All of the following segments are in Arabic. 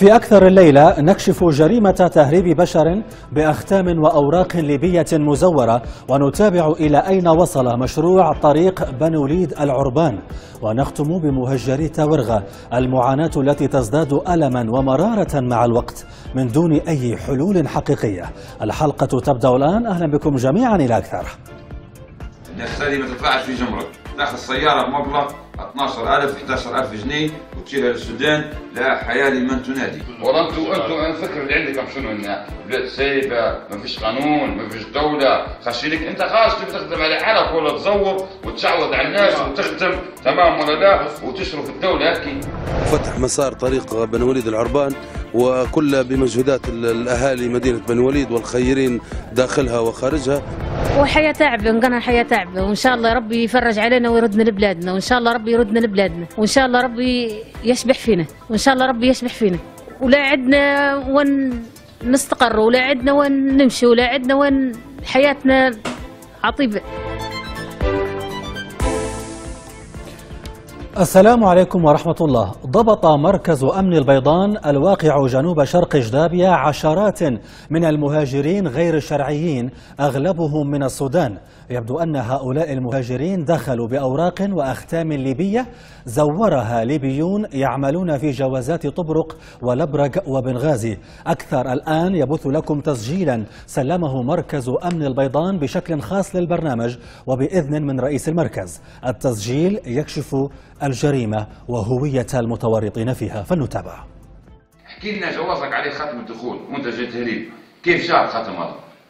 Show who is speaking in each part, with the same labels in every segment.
Speaker 1: وفي أكثر الليلة نكشف جريمة تهريب بشر بأختام وأوراق ليبية مزورة، ونتابع إلى أين وصل مشروع طريق بني وليد العربان، ونختم بمهجري تاورغا، المعاناة التي تزداد ألما ومرارة مع الوقت من دون أي حلول حقيقية. الحلقة تبدأ الآن، أهلا بكم جميعا إلى أكثر.
Speaker 2: الناس ما تدفعش في جمرك، تاخذ سيارة بمبلغ 12,000 11,000 جنيه وتشيلها للسودان، لا حياة لمن تنادي. والله انتم الفكر اللي عندكم شنو؟ ان بلاد سايبة، ما فيش قانون، ما فيش دولة، خشينك انت خاص تبي تخدم على حالك ولا تزور وتشعوذ على الناس وتختم، تمام ولا لا؟ وتشرف الدولة هكي.
Speaker 3: فتح مسار طريق بني وليد العربان وكل بمجهودات الاهالي مدينة بني وليد والخيرين داخلها وخارجها.
Speaker 4: وحياة تعبة، نقنا حياة تعبة، وإن شاء الله ربي يفرج علينا ويردنا لبلادنا، وإن شاء الله ربي يردنا لبلادنا، وإن شاء الله ربي يشبح فينا، وإن شاء الله ربي يشبح فينا، ولا عدنا وين نستقر، ولا عدنا وين نمشي، ولا عدنا وين حياتنا عطيبة.
Speaker 1: السلام عليكم ورحمة الله. ضبط مركز أمن البيضان الواقع جنوب شرق جدابيا عشرات من المهاجرين غير الشرعيين، أغلبهم من السودان. يبدو أن هؤلاء المهاجرين دخلوا بأوراق وأختام ليبية زورها ليبيون يعملون في جوازات طبرق ولبرق وبنغازي. أكثر الآن يبث لكم تسجيلا سلمه مركز أمن البيضان بشكل خاص للبرنامج وبإذن من رئيس المركز. التسجيل يكشف الجريمة وهوية المتورطين فيها، فلنتابع.
Speaker 2: احكي لنا جوازك عليه ختم الدخول وانت جاي تهريب، كيف جاء الختم هذا؟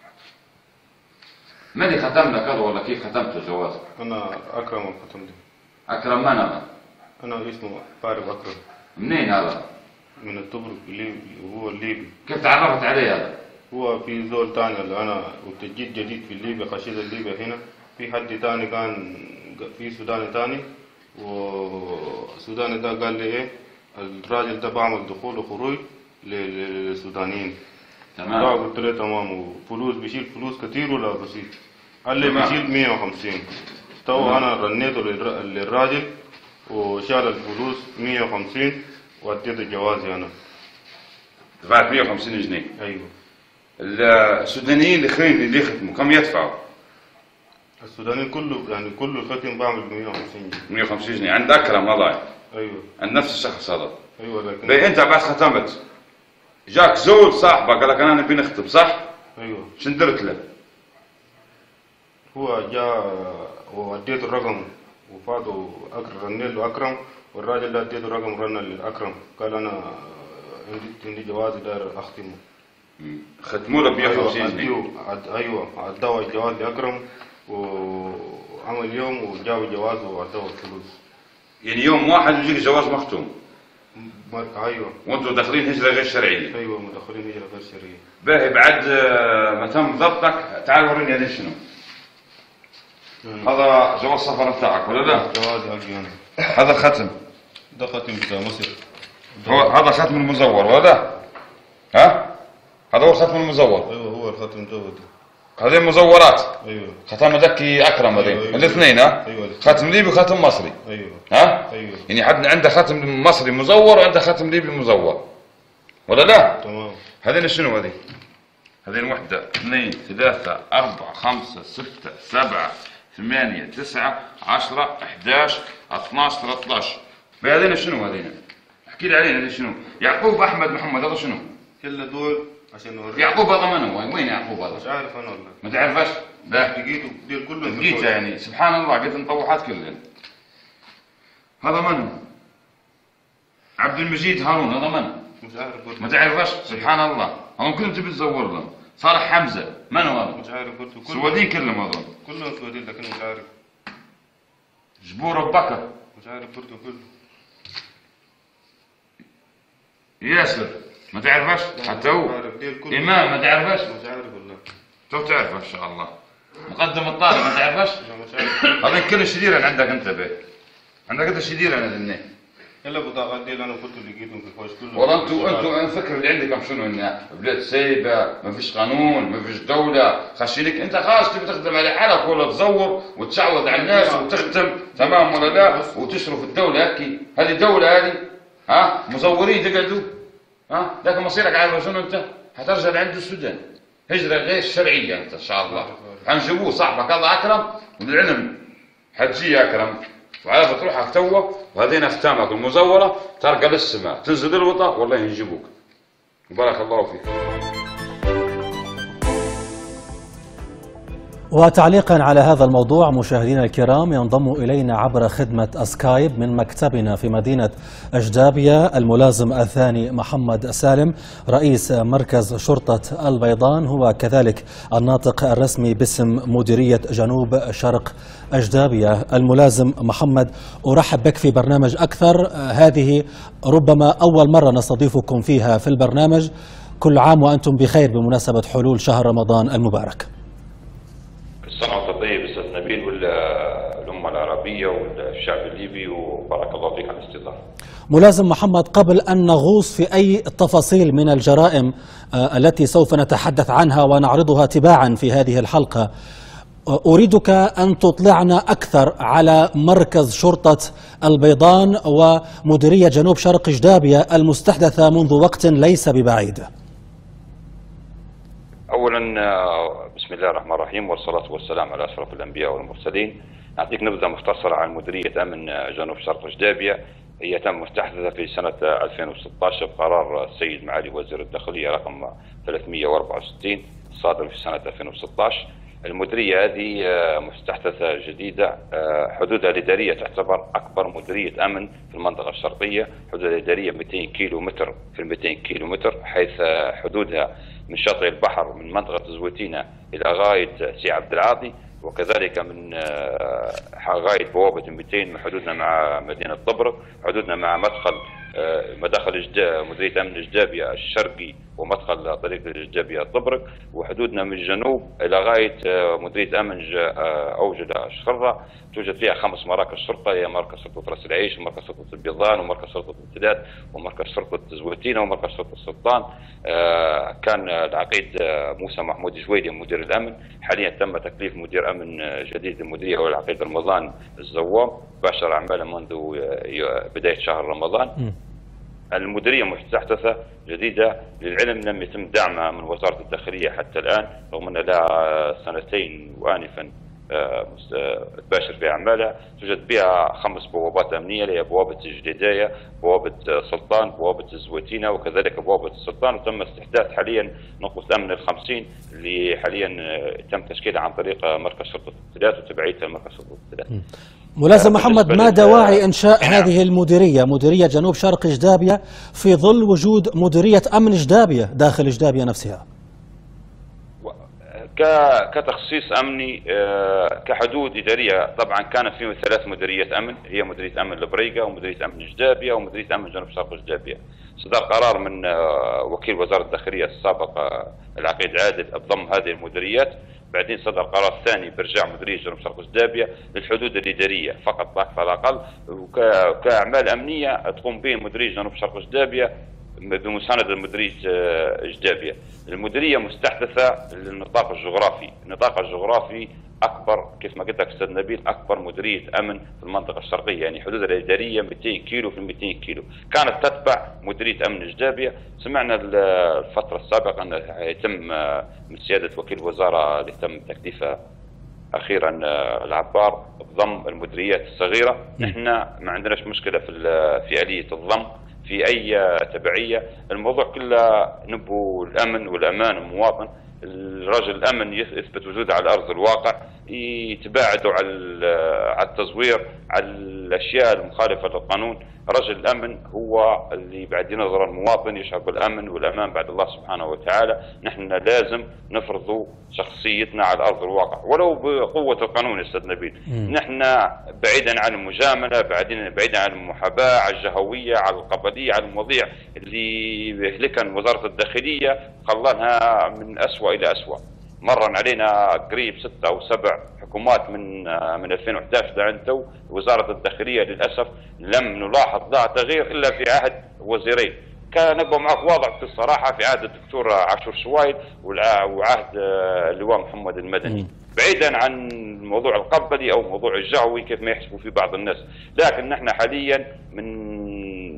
Speaker 2: من اللي ختم لك هذا ولا كيف ختمت الجواز؟
Speaker 5: أنا أكرم ختم لي.
Speaker 2: أكرم من هذا؟
Speaker 5: أنا اسمه فارغ أكرم.
Speaker 2: منين هذا؟
Speaker 5: من الطبرق الليبي، وهو الليبي.
Speaker 2: كيف تعرفت عليه هذا؟
Speaker 5: هو في زول تاني اللي أنا وتجيت جديد في ليبيا، خشيت ليبيا هنا، في حد تاني كان في سوداني تاني، والسوداني ده قال لي إيه الراجل ده بعمل دخول وخروج للسودانيين. تمام. قلت له تمام، وفلوس بيشيل فلوس كتير ولا بسيط؟ قال لي بيشيل 150. تو أنا رنيته للراجل وشال الفلوس 150 واديته جوازي أنا.
Speaker 2: دفعت 150 جنيه؟
Speaker 5: أيوه.
Speaker 2: السودانيين الآخرين اللي يختموا كم يدفعوا؟
Speaker 5: السودانيين كله يعني كله الختم بعمل 150 جنيه.
Speaker 2: 150 جنيه عند أكرم والله.
Speaker 5: أيوه.
Speaker 2: عند نفس الشخص هذا.
Speaker 5: أيوه. لكن
Speaker 2: أنت بعد ختمت جاك زول صاحبك قال لك أنا نبي نخطب، صح؟
Speaker 5: أيوه.
Speaker 2: شن درت له؟
Speaker 5: هو جاء واديته الرقم وفاته رنيت له أكرم، والراجل ده اديته الرقم رن للأكرم، قال أنا عندي جوازي داير أختمه.
Speaker 2: ختموا له ب 150 جنيه.
Speaker 5: أيوه عدوا الجواز لأكرم وعمل يوم وجابوا جوازه وعدوا الفلوس.
Speaker 2: يعني يوم واحد يجيك جواز مختوم.
Speaker 5: ايوه.
Speaker 2: وانتم داخلين هجره غير شرعيه.
Speaker 5: ايوه مدخلين هجره غير شرعيه.
Speaker 2: باهي بعد ما تم ضبطك تعال وريني هذا شنو؟ هذا جواز السفر بتاعك ولا لا؟
Speaker 5: جوازي حقي انا.
Speaker 2: هذا ختم.
Speaker 5: ده ختم بتاع مصر.
Speaker 2: هذا ختم المزور ولا لا؟ ها؟ هذا هو الختم المزور.
Speaker 5: ايوه هو الختم ده.
Speaker 2: هذه مزورات.
Speaker 5: ايوه.
Speaker 2: ختم ذكي اكرم هذين.
Speaker 5: أيوة.
Speaker 2: الاثنين ها؟
Speaker 5: ايوه.
Speaker 2: ختم ليبي وختم مصري.
Speaker 5: ايوه.
Speaker 2: ها؟
Speaker 5: ايوه.
Speaker 2: يعني حد عنده ختم مصري مزور وعنده ختم ليبي مزور. ولا لا؟
Speaker 5: تمام.
Speaker 2: هذين شنو هذين؟ هذين واحدة، اثنين، ثلاثة، أربعة، خمسة، ستة، سبعة، 8، 9، 10، 11، 12، 13. هذين شنو هذين؟ احكي لي علينا هذين شنو؟ يعقوب أحمد محمد هذا شنو؟
Speaker 5: كل دول عشان نوريك.
Speaker 2: يعقوب هذا من هو؟ وين يعقوب هذا؟
Speaker 5: مش عارف أنا والله.
Speaker 2: ما تعرفش؟ لا.
Speaker 5: لقيته ديل كله.
Speaker 2: لقيته يعني سبحان الله، لقيت المطوحات كلها. هذا من؟ عبد المجيد هارون هذا من؟
Speaker 5: مش عارف برضه.
Speaker 2: ما تعرفش؟ سبحان الله، هم كلهم تبي تزور لهم. صالح حمزة من هو هذا؟
Speaker 5: مش عارف برضه.
Speaker 2: سوادين كلهم هذول.
Speaker 5: كلهم سوادين لكن مش عارف.
Speaker 2: جبور بكر
Speaker 5: مش عارف برضه كله.
Speaker 2: ياسر ما تعرفش؟ حتى هو. إمام ما تعرفش؟
Speaker 5: مش عارف والله.
Speaker 2: تو تعرف ان شاء الله. مقدم الطالب ما تعرفش؟
Speaker 5: لا مش عارف.
Speaker 2: هذين كل الشديرة اللي عندك انت به. عندك انت الشديرة انا ذني.
Speaker 5: الا بطاقات دي اللي انا كنت لقيتهم في الحوش كله.
Speaker 2: والله انتم الفكر اللي عندكم شنو؟ ان بلاد سايبه، ما فيش قانون، ما فيش دوله، خشينك انت خاص تبي تخدم على حالك ولا تزور وتشعوذ على الناس وتختم، تمام ولا لا؟ وتشرف الدوله هكي، هذه دوله هذه؟ ها؟ مزورين تقعدوا؟ لكن مصيرك عارف شنو انت؟ حترجع لعند السودان هجره غير شرعيه انت ان شاء الله. حنجيبوه صاحبك هذا اكرم وللعلم حتجي اكرم وعارف تروح توه وهذين اختامك المزوره ترقى للسماء تنزل الوطا والله ينجيبوك. بارك الله فيك.
Speaker 1: وتعليقا على هذا الموضوع مشاهدينا الكرام ينضم إلينا عبر خدمة سكايب من مكتبنا في مدينة أجدابية الملازم الثاني محمد سالم رئيس مركز شرطة البيضان، هو كذلك الناطق الرسمي باسم مديرية جنوب شرق أجدابية. الملازم محمد، أرحب بك في برنامج أكثر، هذه ربما أول مرة نستضيفكم فيها في البرنامج. كل عام وأنتم بخير بمناسبة حلول شهر رمضان المبارك.
Speaker 6: السنة وانت طيب استاذ نبيل والأمة العربية والشعب الليبي، وبارك الله فيك على الاستضافة.
Speaker 1: ملازم محمد، قبل أن نغوص في أي تفاصيل من الجرائم التي سوف نتحدث عنها ونعرضها تباعا في هذه الحلقة، أريدك أن تطلعنا أكثر على مركز شرطة البيضان ومديرية جنوب شرق جدابية المستحدثة منذ وقت ليس ببعيد.
Speaker 6: أولا بسم الله الرحمن الرحيم والصلاة والسلام على أشرف الأنبياء والمرسلين. أعطيك نبذة مختصرة عن مديرية أمن جنوب شرق جدابية. هي تم مستحدثة في سنة 2016 بقرار السيد معالي وزير الداخلية رقم 364 الصادر في سنة 2016. المديرية هذه مستحدثة جديدة، حدودها الإدارية تعتبر أكبر مديرية أمن في المنطقة الشرقية. حدودها الإدارية 200 كيلو متر في 200 كيلو متر، حيث حدودها من شاطئ البحر من منطقة زويتينة إلى غاية سي عبد العاطي، وكذلك من غاية بوابة 200 من حدودنا مع مدينة طبرق، حدودنا مع مداخل مديرية أمن جدابية الشرقي ومدخل طريق جدابية طبرق، وحدودنا من الجنوب إلى غاية مديرية أمن أوجدة الشخرة. توجد فيها 5 مراكز شرطة، هي مركز شرطة راس العيش ومركز شرطة البيضان ومركز شرطة الامتداد ومركز شرطة زويتينة ومركز شرطة السلطان. كان العقيد موسى محمود جويدي مدير الأمن، حاليا تم تكليف مدير أمن جديد للمديرية هو العقيد رمضان الزوام، باشر أعماله منذ بداية شهر رمضان. المديرية مستحدثة جديدة، للعلم لم يتم دعمها من وزارة الداخلية حتى الآن، رغم أن لها 2 وآنفا تباشر في أعمالها. توجد بها 5 بوابات أمنية، اللي هي بوابة الجديدية، بوابة سلطان، بوابة الزويتينة، وكذلك بوابة السلطان. وتم استحداث حاليا نقطة أمن ال50 اللي حاليا تم تشكيلها عن طريق مركز شرطة الامتداد وتبعيتها لمركز شرطة الامتداد.
Speaker 1: ملازم محمد، ما دواعي إنشاء هذه المديرية، مديرية جنوب شرق جدابية، في ظل وجود مديرية أمن جدابية داخل جدابية نفسها؟
Speaker 6: كتخصيص أمني، كحدود إدارية، طبعا كان فيه 3 مديريات أمن، هي مديرية أمن البريقة ومديرية أمن جدابية ومديرية أمن جنوب شرق جدابية. صدر قرار من وكيل وزارة الداخلية السابق العقيد عادل بضم هذه المديريات، بعدين صدر قرار ثاني برجاع مديرية جنوب شرق جدابية للحدود الإدارية فقط لا أكثر ولا أقل، وكأعمال أمنية تقوم به مديرية جنوب شرق جدابية بمساندة مديرية جدابية. المديرية مستحدثة للنطاق الجغرافي، النطاق الجغرافي أكبر كيف ما قلت لك أستاذ نبيل، أكبر مديرية أمن في المنطقة الشرقية، يعني حدودها الإدارية 200 كيلو في 200 كيلو، كانت تتبع مديرية أمن جدابية. سمعنا الفترة السابقة أن يتم من سيادة وكيل الوزارة اللي تم تكليفه أخيرا العبار بضم المديريات الصغيرة. نحن ما عندناش مشكلة في آلية الضم في أي تبعية، الموضوع كله نبو الأمن والأمان المواطن. الرجل الأمن يثبت وجوده على أرض الواقع، يتباعدوا على التزوير، على الأشياء المخالفة للقانون. رجل الأمن هو اللي بعد ينظر المواطن يشعر بالأمن والأمان بعد الله سبحانه وتعالى. نحن لازم نفرض شخصيتنا على أرض الواقع ولو بقوة القانون أستاذ نبيل. نحن بعيدا عن المجاملة، بعيدا عن المحاباة، على الجهوية، على القبلية، على المواضيع اللي يهلكها وزارة الداخلية خلانها من أسوأ إلى أسوأ. مرن علينا قريب 6 أو 7 حكومات من 2011 لعند تو. وزارة الداخلية للأسف لم نلاحظ لها تغيير إلا في عهد وزيرين. كان نبقى معك واضح في الصراحة في عهد الدكتور عاشور شوايل وعهد اللواء محمد المدني، بعيدا عن الموضوع القبلي أو موضوع الجهوي كيف ما يحسبوا فيه بعض الناس. لكن نحن حاليا من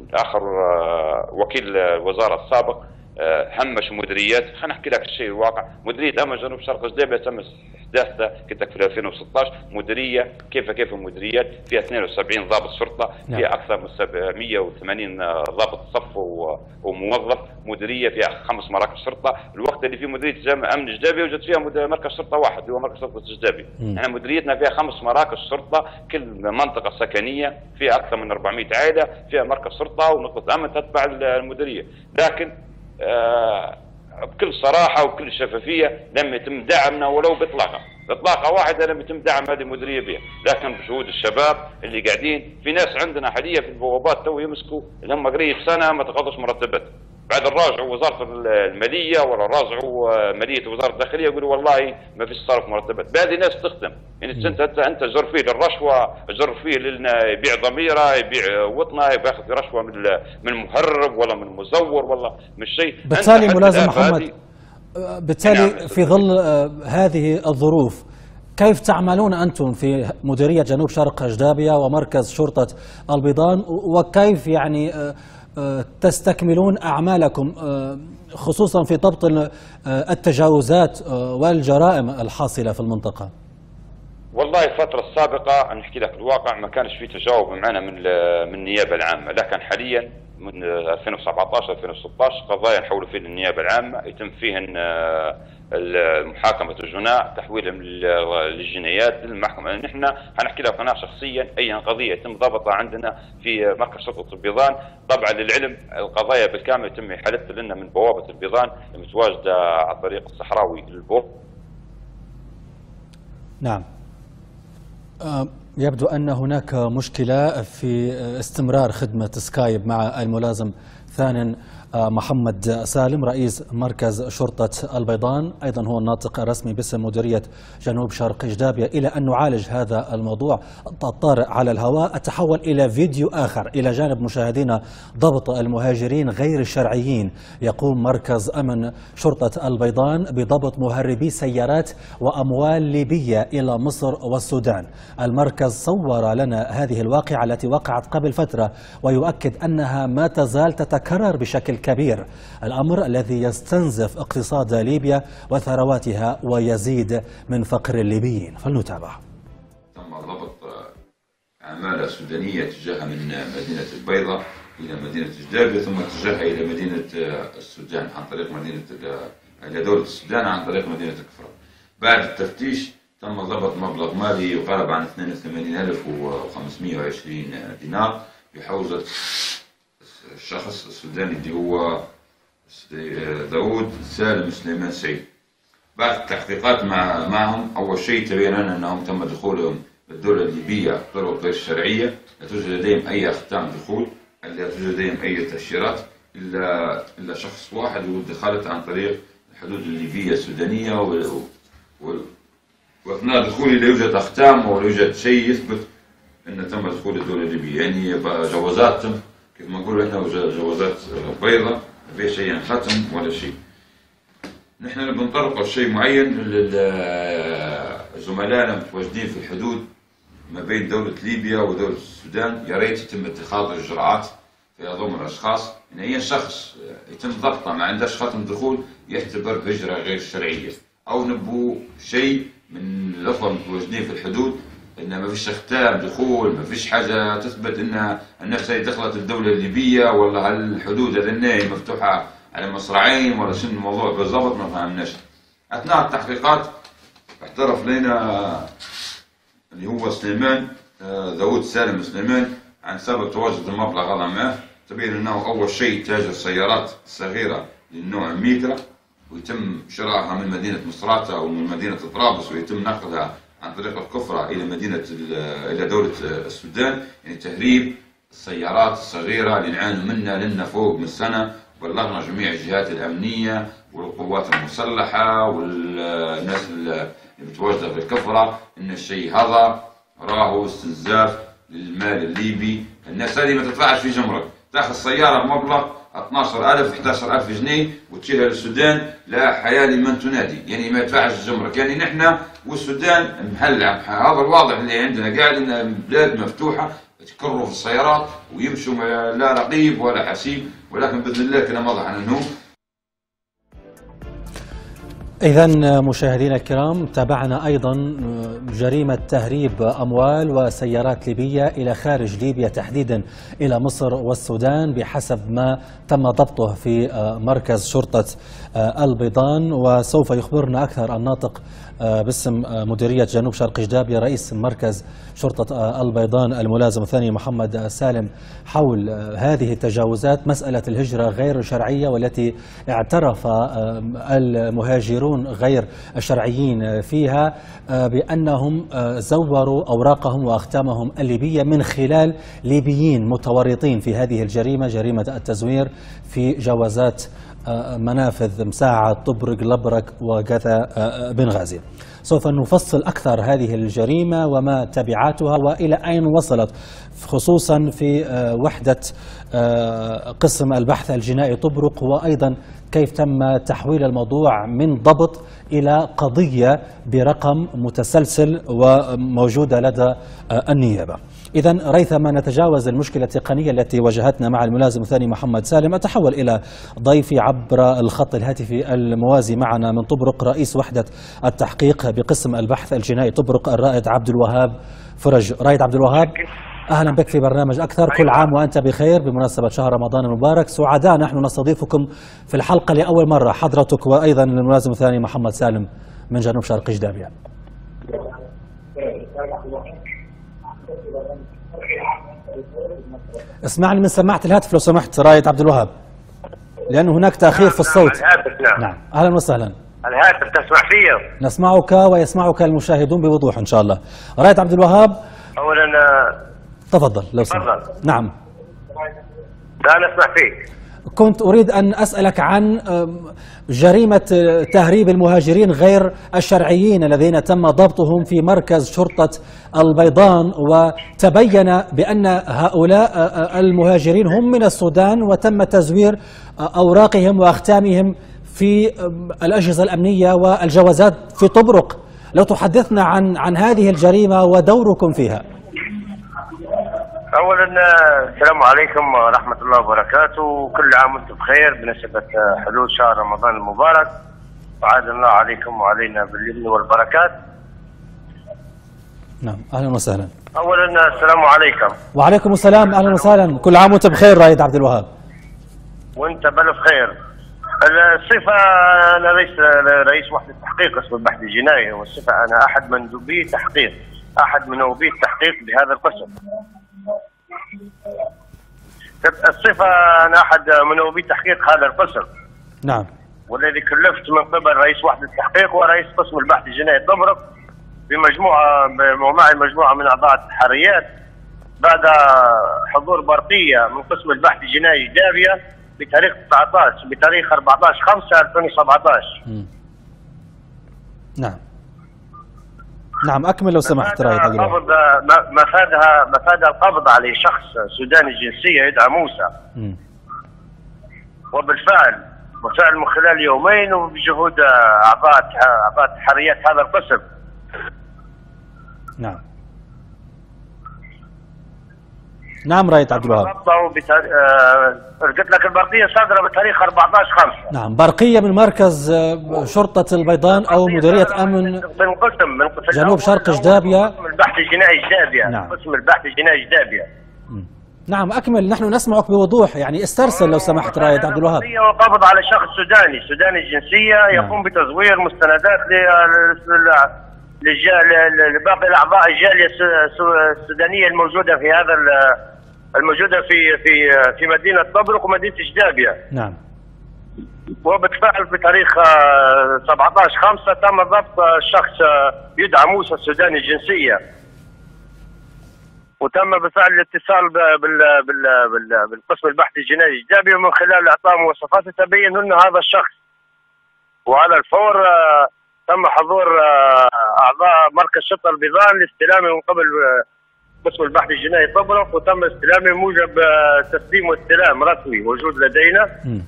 Speaker 6: اخر وكيل الوزاره السابق همش مديريات. خلينا نحكي لك الشيء الواقع. مديريه امن جنوب شرق جدابيه تم احداثها قلت لك في 2016 مديريه كيف المديريات فيها 72 ضابط شرطه، فيها اكثر من 780 ضابط صف وموظف. مديريه فيها 5 مراكز شرطه. الوقت اللي فيه مديريه جامع امن جدابيه وجد فيها مركز شرطه واحد اللي هو مركز شرطه جدابيه. احنا مديريتنا فيها 5 مراكز شرطه، كل منطقه سكنيه فيها اكثر من 400 عائله فيها مركز شرطه ونقطه امن تتبع المديريه. لكن بكل صراحة وبكل شفافية لم يتم دعمنا ولو بإطلاقة واحدة لم يتم دعم هذه المديرية بها. لكن بجهود الشباب اللي قاعدين في ناس عندنا حاليا في البوابات تو يمسكوا اللي هم قريب سنة ما تقاضوش مرتبات، بعد الراجعوا وزارة المالية ولا راجعوا مالية وزارة الداخلية يقولوا والله ما فيش صرف مرتبات. بهذه ناس تخدم يعني انت جر فيه للرشوة، جر فيه يبيع ضميره، يبيع وطنه، ياخذ رشوة من مهرب ولا من مزور ولا مش شيء.
Speaker 1: بالتالي ملازم محمد، بالتالي في ظل هذه الظروف كيف تعملون أنتم في مديرية جنوب شرق جدابية ومركز شرطة البيضان، وكيف يعني تستكملون أعمالكم خصوصا في ضبط التجاوزات والجرائم الحاصلة في المنطقة؟
Speaker 6: والله الفترة السابقة نحكي لك الواقع ما كانش في تجاوب معنا من النيابة العامة، لكن حاليا من 2017 2016 قضايا نحولوا فيه للنيابة العامة يتم فيهن محاكمة الجناة تحويلهم للجنايات للمحكمة. نحن حنحكي لك أنا شخصيا أي قضية يتم ضبطها عندنا في مركز شرطة البيضان. طبعا للعلم القضايا بالكامل يتم إحالتها لنا من بوابة البيضان المتواجدة على طريق الصحراوي للبوق.
Speaker 1: نعم، يبدو أن هناك مشكلة في استمرار خدمة سكايب مع الملازم ثانٍ محمد سالم رئيس مركز شرطة البيضان، أيضا هو الناطق الرسمي باسم مديرية جنوب شرق جدابية. إلى أن نعالج هذا الموضوع الطارئ على الهواء أتحول إلى فيديو آخر. إلى جانب مشاهدينا ضبط المهاجرين غير الشرعيين، يقوم مركز أمن شرطة البيضان بضبط مهربي سيارات وأموال ليبية إلى مصر والسودان. المركز صور لنا هذه الواقعة التي وقعت قبل فترة ويؤكد أنها ما تزال تتكرر بشكل كبير، الأمر الذي يستنزف اقتصاد ليبيا وثرواتها ويزيد من فقر الليبيين. فلنتابع.
Speaker 2: تم ضبط أعمال سودانية اتجاهها من مدينة البيضاء إلى مدينة جدابية ثم اتجاهها إلى مدينة السودان عن طريق إلى دولة السودان عن طريق مدينة الكفرة. بعد التفتيش تم ضبط مبلغ مالي يقارب عن 82,520 دينار بحوزة الشخص السوداني اللي هو داود سالم سليمان سعيد. بعد التحقيقات معهم أول شيء تبين لنا أنهم تم دخولهم الدولة الليبية بطرق غير شرعية، لا توجد لديهم أي أختام دخول، لا توجد لديهم أي تأشيرات إلا شخص واحد ودخلت عن طريق الحدود الليبية السودانية وأثناء دخوله لا يوجد أختام ولا يوجد شيء يثبت أن تم دخول الدولة الليبية، يعني جوازات تم كيف ما نقول احنا جوازات بيضاء ما فيها شيء يعني ختم ولا شيء. نحن بنطرق شيء معين لزملائنا متواجدين في الحدود ما بين دولة ليبيا ودولة السودان، يا ريت يتم اتخاذ الإجراءات في ضمن الأشخاص إن أي شخص يتم ضبطه ما عندهش ختم دخول يعتبر هجرة غير شرعية، أو نبو شيء من الأخوة المتواجدين في الحدود إن ما فيش ختام دخول، ما فيش حاجة تثبت إن الناس هي دخلت الدولة الليبية ولا الحدود هذه مفتوحة على مصراعين ولا شنو الموضوع بالضبط ما فهمناش. أثناء التحقيقات اعترف لنا اللي هو سليمان داود سالم سليمان عن سبب تواجد المبلغ هذا معه. تبين أنه أول شيء تاجر سيارات صغيرة للنوع ميكرا ويتم شرائها من مدينة مصراتة أو من مدينة طرابلس ويتم نقلها عن طريق الكفرة إلى دولة السودان، يعني تهريب السيارات الصغيرة اللي نعاني منها لنا فوق من سنة. بلغنا جميع الجهات الأمنية والقوات المسلحة والناس اللي متواجدة في الكفرة إن الشيء هذا راهو استنزاف للمال الليبي. الناس هذه ما تدفعش في جمرك، تاخذ سيارة بمبلغ 12,000 11,000 جنيه وتشيلها للسودان لا حياة لمن تنادي، يعني ما يدفعش جمرك. يعني نحن والسودان مهلع، هذا الواضح اللي عندنا قاعد ان بلاد مفتوحة يتكرروا في السيارات ويمشوا لا رقيب ولا حسيب، ولكن باذن الله كلام واضح عنه.
Speaker 1: إذا مشاهدينا الكرام، تابعنا أيضا جريمة تهريب أموال وسيارات ليبية إلى خارج ليبيا، تحديدا إلى مصر والسودان، بحسب ما تم ضبطه في مركز شرطة البيضان. وسوف يخبرنا أكثر الناطق باسم مديرية جنوب شرق جدابية رئيس مركز شرطة البيضان الملازم الثاني محمد سالم حول هذه التجاوزات، مسألة الهجرة غير الشرعية والتي اعترف المهاجرون غير الشرعيين فيها بأنهم زوروا أوراقهم وأختامهم الليبية من خلال ليبيين متورطين في هذه الجريمة، جريمة التزوير في جوازات منافذ مساعة، طبرق، لبرك وكذا بنغازي. سوف نفصل أكثر هذه الجريمة وما تبعاتها وإلى أين وصلت، خصوصا في وحدة قسم البحث الجنائي طبرق، وأيضا كيف تم تحويل الموضوع من ضبط إلى قضية برقم متسلسل وموجودة لدى النيابة. إذا ريثما نتجاوز المشكلة التقنية التي واجهتنا مع الملازم الثاني محمد سالم، أتحول إلى ضيفي عبر الخط الهاتفي الموازي معنا من طبرق رئيس وحدة التحقيق بقسم البحث الجنائي طبرق الرائد عبد الوهاب فرج. رائد عبد الوهاب، أهلا بك في برنامج أكثر. كل عام وأنت بخير بمناسبة شهر رمضان المبارك. سعداء نحن نستضيفكم في الحلقة لأول مرة، حضرتك وأيضا الملازم الثاني محمد سالم من جنوب شرق جدابية. اسمعني من سماعة الهاتف لو سمحت رائد عبد الوهاب، لأن هناك تأخير في الصوت. نعم، أهلا وسهلا.
Speaker 7: الهاتف تسمع فيه؟
Speaker 1: نسمعك ويسمعك المشاهدون بوضوح إن شاء الله. رائد عبد الوهاب،
Speaker 7: أولا
Speaker 1: تفضل لو سمحت. نعم،
Speaker 7: لا نسمع فيك.
Speaker 1: كنت أريد أن أسألك عن جريمة تهريب المهاجرين غير الشرعيين الذين تم ضبطهم في مركز شرطة البيضان، وتبين بأن هؤلاء المهاجرين هم من السودان وتم تزوير أوراقهم وأختامهم في الأجهزة الأمنية والجوازات في طبرق. لو تحدثنا عن هذه الجريمة ودوركم فيها.
Speaker 7: اولا السلام عليكم ورحمه الله وبركاته، كل عام وانتم بخير بمناسبه حلول شهر رمضان المبارك، وعاد الله عليكم وعلينا باليمن والبركات.
Speaker 1: نعم، اهلا وسهلا.
Speaker 7: اولا السلام عليكم.
Speaker 1: وعليكم السلام، اهلا وسهلا، كل عام وانت بخير رائد عبد الوهاب.
Speaker 7: وانت بالف خير. الصفه انا رئيس وحده تحقيق قسم البحث الجنائي، والصفه انا احد مندوبي التحقيق بهذا القسم. الصفة أنا أحد منوبي تحقيق هذا القسم.
Speaker 1: نعم.
Speaker 7: والذي كلفت من قبل رئيس وحدة التحقيق ورئيس قسم البحث الجنائي طبرق معي مجموعة من أعضاء التحريات بعد حضور برقية من قسم البحث الجنائي جدابية بتاريخ 14/5/2017.
Speaker 1: نعم، أكمل لو سمحت رائد عبد الوهاب.
Speaker 7: مفادها القبض على شخص سوداني الجنسية يدعى موسى. وبالفعل من خلال يومين وبجهود أعضاء تحريات هذا القسم.
Speaker 1: نعم رائد عبد الوهاب.
Speaker 7: قلت لك البرقية صادرة بتاريخ 14/5.
Speaker 1: نعم، برقية من مركز شرطة البيضان أو مديرية أمن
Speaker 7: من قسم
Speaker 1: جنوب شرق جدابية.
Speaker 7: قسم البحث الجنائي جدابية.
Speaker 1: نعم.
Speaker 7: قسم البحث الجنائي جدابية.
Speaker 1: نعم، أكمل، نحن نسمعك بوضوح، يعني استرسل لو سمحت رائد عبد الوهاب.
Speaker 7: وقبض على شخص سوداني الجنسية يقوم بتزوير مستندات لباقي الأعضاء الجالية السودانية الموجودة في مدينة طبرق ومدينة جدابية.
Speaker 1: نعم.
Speaker 7: وبالفعل بتاريخ 17/5 تم ضبط شخص يدعى موسى السوداني الجنسية، وتم بالفعل الاتصال بالقسم البحث الجنائي جدابية، ومن خلال اعطاء مواصفات تبين انه هذا الشخص. وعلى الفور تم حضور اعضاء مركز شرطة البيضان لاستلامه من قبل قسم البحث الجنائي طبرق، وتم استلامه موجب تسليم واستلام رسمي موجود لدينا.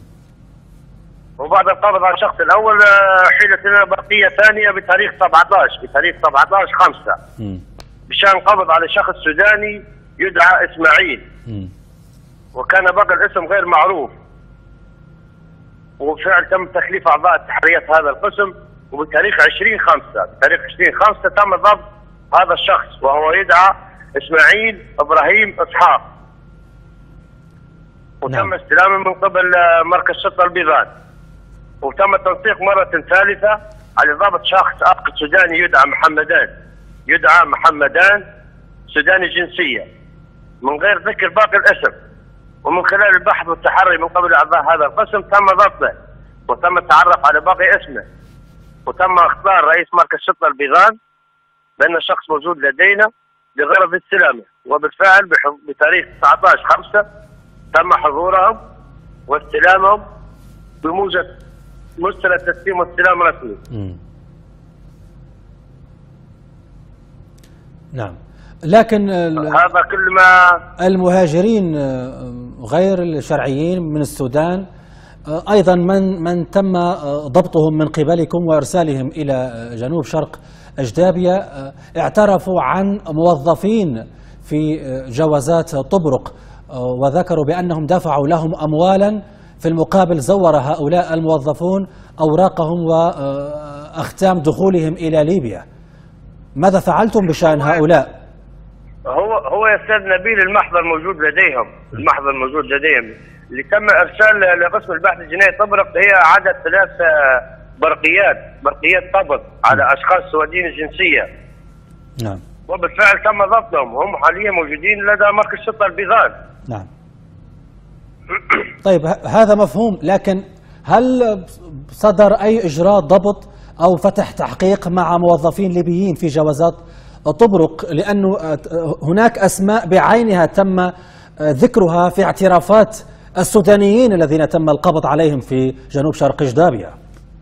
Speaker 7: وبعد القبض على الشخص الاول حيلت لنا برقية ثانية بتاريخ 17/5 بشان قبض على شخص سوداني يدعى اسماعيل، وكان بقى الاسم غير معروف، وبالفعل تم تكليف اعضاء تحريات هذا القسم، وبتاريخ 20/5 تم ضبط هذا الشخص وهو يدعى اسماعيل ابراهيم اسحاق، وتم استلامه من قبل مركز شرطه البيضان، وتم التنسيق مرة ثالثة على ضبط شخص آخر سوداني يدعى محمدان سوداني جنسية من غير ذكر باقي الاسم، ومن خلال البحث والتحري من قبل أعضاء هذا القسم تم ضبطه وتم التعرف على باقي اسمه، وتم اختار رئيس مركز شرطة البيضان بأن الشخص موجود لدينا لغرض استلامه، وبالفعل بتاريخ 19/5 تم حضورهم واستلامهم بموجب مستند تسليم واستلام رسمي.
Speaker 1: نعم، لكن
Speaker 7: هذا كل ما
Speaker 1: المهاجرين غير الشرعيين من السودان أيضا من تم ضبطهم من قبلكم وإرسالهم إلى جنوب شرق أجدابية اعترفوا عن موظفين في جوازات طبرق، وذكروا بأنهم دفعوا لهم أموالا، في المقابل زور هؤلاء الموظفون أوراقهم وأختام دخولهم إلى ليبيا. ماذا فعلتم بشأن هؤلاء؟
Speaker 7: هو يا أستاذ نبيل المحضر موجود لديهم اللي تم إرسال لقسم البحث الجنائي طبرق، هي عدد 3 برقيات قبض على أشخاص سودانيين الجنسية.
Speaker 1: نعم.
Speaker 7: وبالفعل تم ضبطهم، هم حاليا موجودين لدى مركز شرطة البيضان.
Speaker 1: نعم. طيب هذا مفهوم، لكن هل صدر أي إجراء ضبط أو فتح تحقيق مع موظفين ليبيين في جوازات طبرق؟ لأنه هناك أسماء بعينها تم ذكرها في اعترافات السودانيين الذين تم القبض عليهم في جنوب شرق أجدابية.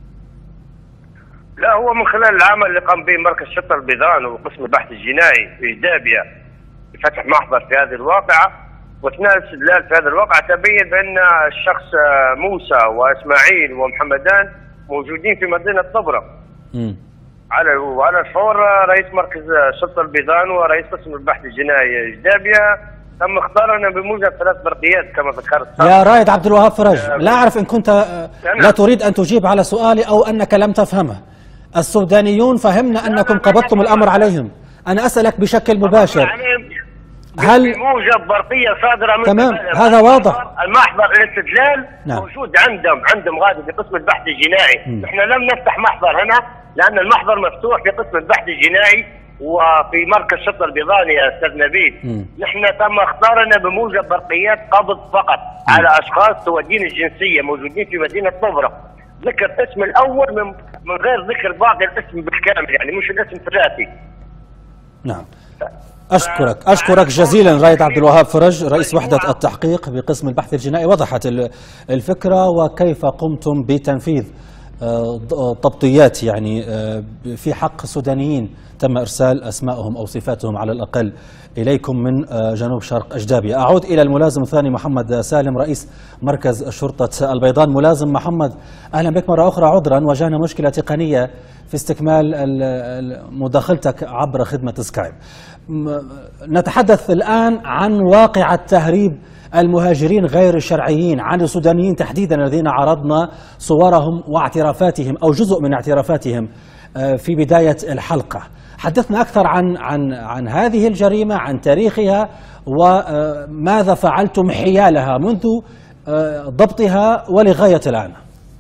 Speaker 7: لا، هو من خلال العمل اللي قام به مركز شرطة البيضان وقسم البحث الجنائي في أجدابية بفتح محضر في هذه الواقعة، واثناء الاستدلال في هذا الواقع تبين بان الشخص موسى واسماعيل ومحمدان موجودين في مدينه طبرق. على الفور رئيس مركز شرطه البيضان ورئيس قسم البحث الجنائي اجدابيه تم اختارنا بموجب 3 برقيات كما ذكرت.
Speaker 1: يا رائد عبد الوهاب فرج، لا اعرف ان كنت لا تريد ان تجيب على سؤالي او انك لم تفهمه. السودانيون فهمنا انكم قبضتم الامر عليهم، انا اسالك بشكل مباشر.
Speaker 7: هل بموجب برقيه صادره من
Speaker 1: تمام، هذا واضح.
Speaker 7: المحضر الاستدلال موجود عندهم غادي في قسم البحث الجنائي. نحن لم نفتح محضر هنا لان المحضر مفتوح في قسم البحث الجنائي وفي مركز شرطه البيضاني يا استاذ نبيل. نحن تم اختارنا بموجب برقيات قبض فقط على اشخاص سودانيين الجنسيه موجودين في مدينه طبرق. ذكر اسم الاول من غير ذكر باقي الاسم بالكامل، يعني مش الاسم ثلاثي.
Speaker 1: نعم. أشكرك جزيلا رائد عبد الوهاب فرج رئيس وحدة التحقيق بقسم البحث الجنائي. وضحت الفكرة وكيف قمتم بتنفيذ ضبطيات يعني في حق سودانيين تم إرسال أسمائهم أو صفاتهم على الأقل إليكم من جنوب شرق أجدابية. أعود إلى الملازم الثاني محمد سالم رئيس مركز شرطة البيضان. ملازم محمد، أهلا بك مرة أخرى. عذرا واجهنا مشكلة تقنية في استكمال مداخلتك عبر خدمة سكايب. نتحدث الآن عن واقعة تهريب المهاجرين غير الشرعيين، عن السودانيين تحديدا الذين عرضنا صورهم واعترافاتهم أو جزء من اعترافاتهم في بداية الحلقة. حدثنا أكثر عن هذه الجريمة، عن تاريخها وماذا فعلتم حيالها منذ ضبطها ولغاية الآن.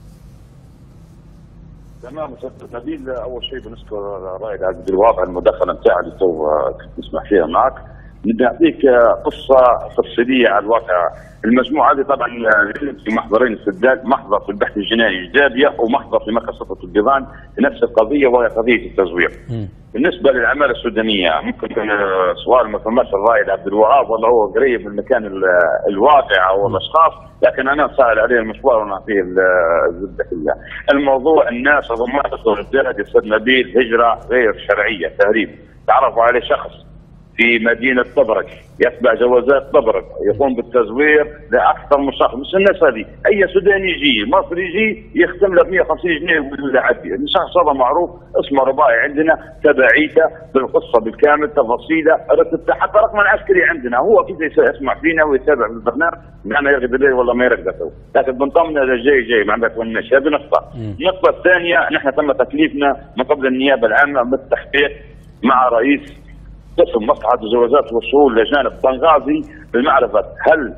Speaker 8: تمام استاذ نبيل، اول شيء بنشكر رائد عبد الوهاب على المداخله نتاعها اللي تو كنت نسمع فيها معك. بدي اعطيك قصه تفصيليه على الواقع. المجموعه هذه طبعا في محضرين استدلال، محضر في البحث الجنائي اجدابيه ومحضر في مركز شرطه البيضان في نفس القضيه وهي قضيه التزوير. بالنسبه للعماله السودانيه ممكن سؤال ما فهمش الرائد عبد الوهاب ولا هو قريب من مكان الواقع او الاشخاص، لكن انا سائل عليه المشوار ونعطيه الزبده كلها. الموضوع الناس ضمانه الرجال استاذ نبيل هجره غير شرعيه، تهريب. تعرفوا عليه شخص في مدينه طبرق يتبع جوازات طبرق يقوم بالتزوير لاكثر من شخص. مش الناس هذه، اي سوداني يجي مصري يجي يختم له ب 150 جنيه ويقول له عدي. الشخص هذا معروف اسمه رباعي عندنا، تبعيته بالقصه بالكامل تفاصيله رتبته حتى رقم العسكري عندنا، هو اكيد يسمع فينا ويتابع بالبرنامج معنا يرقد الليل ولا ما يرقد، لكن بنطمن هذا جاي ما عندك ونش. هذه نقطه. النقطه الثانيه، نحن تم تكليفنا من قبل النيابه العامه بالتحقيق مع رئيس قسم مصلحه الجوازات والشؤون لجانب بنغازي بمعرفه هل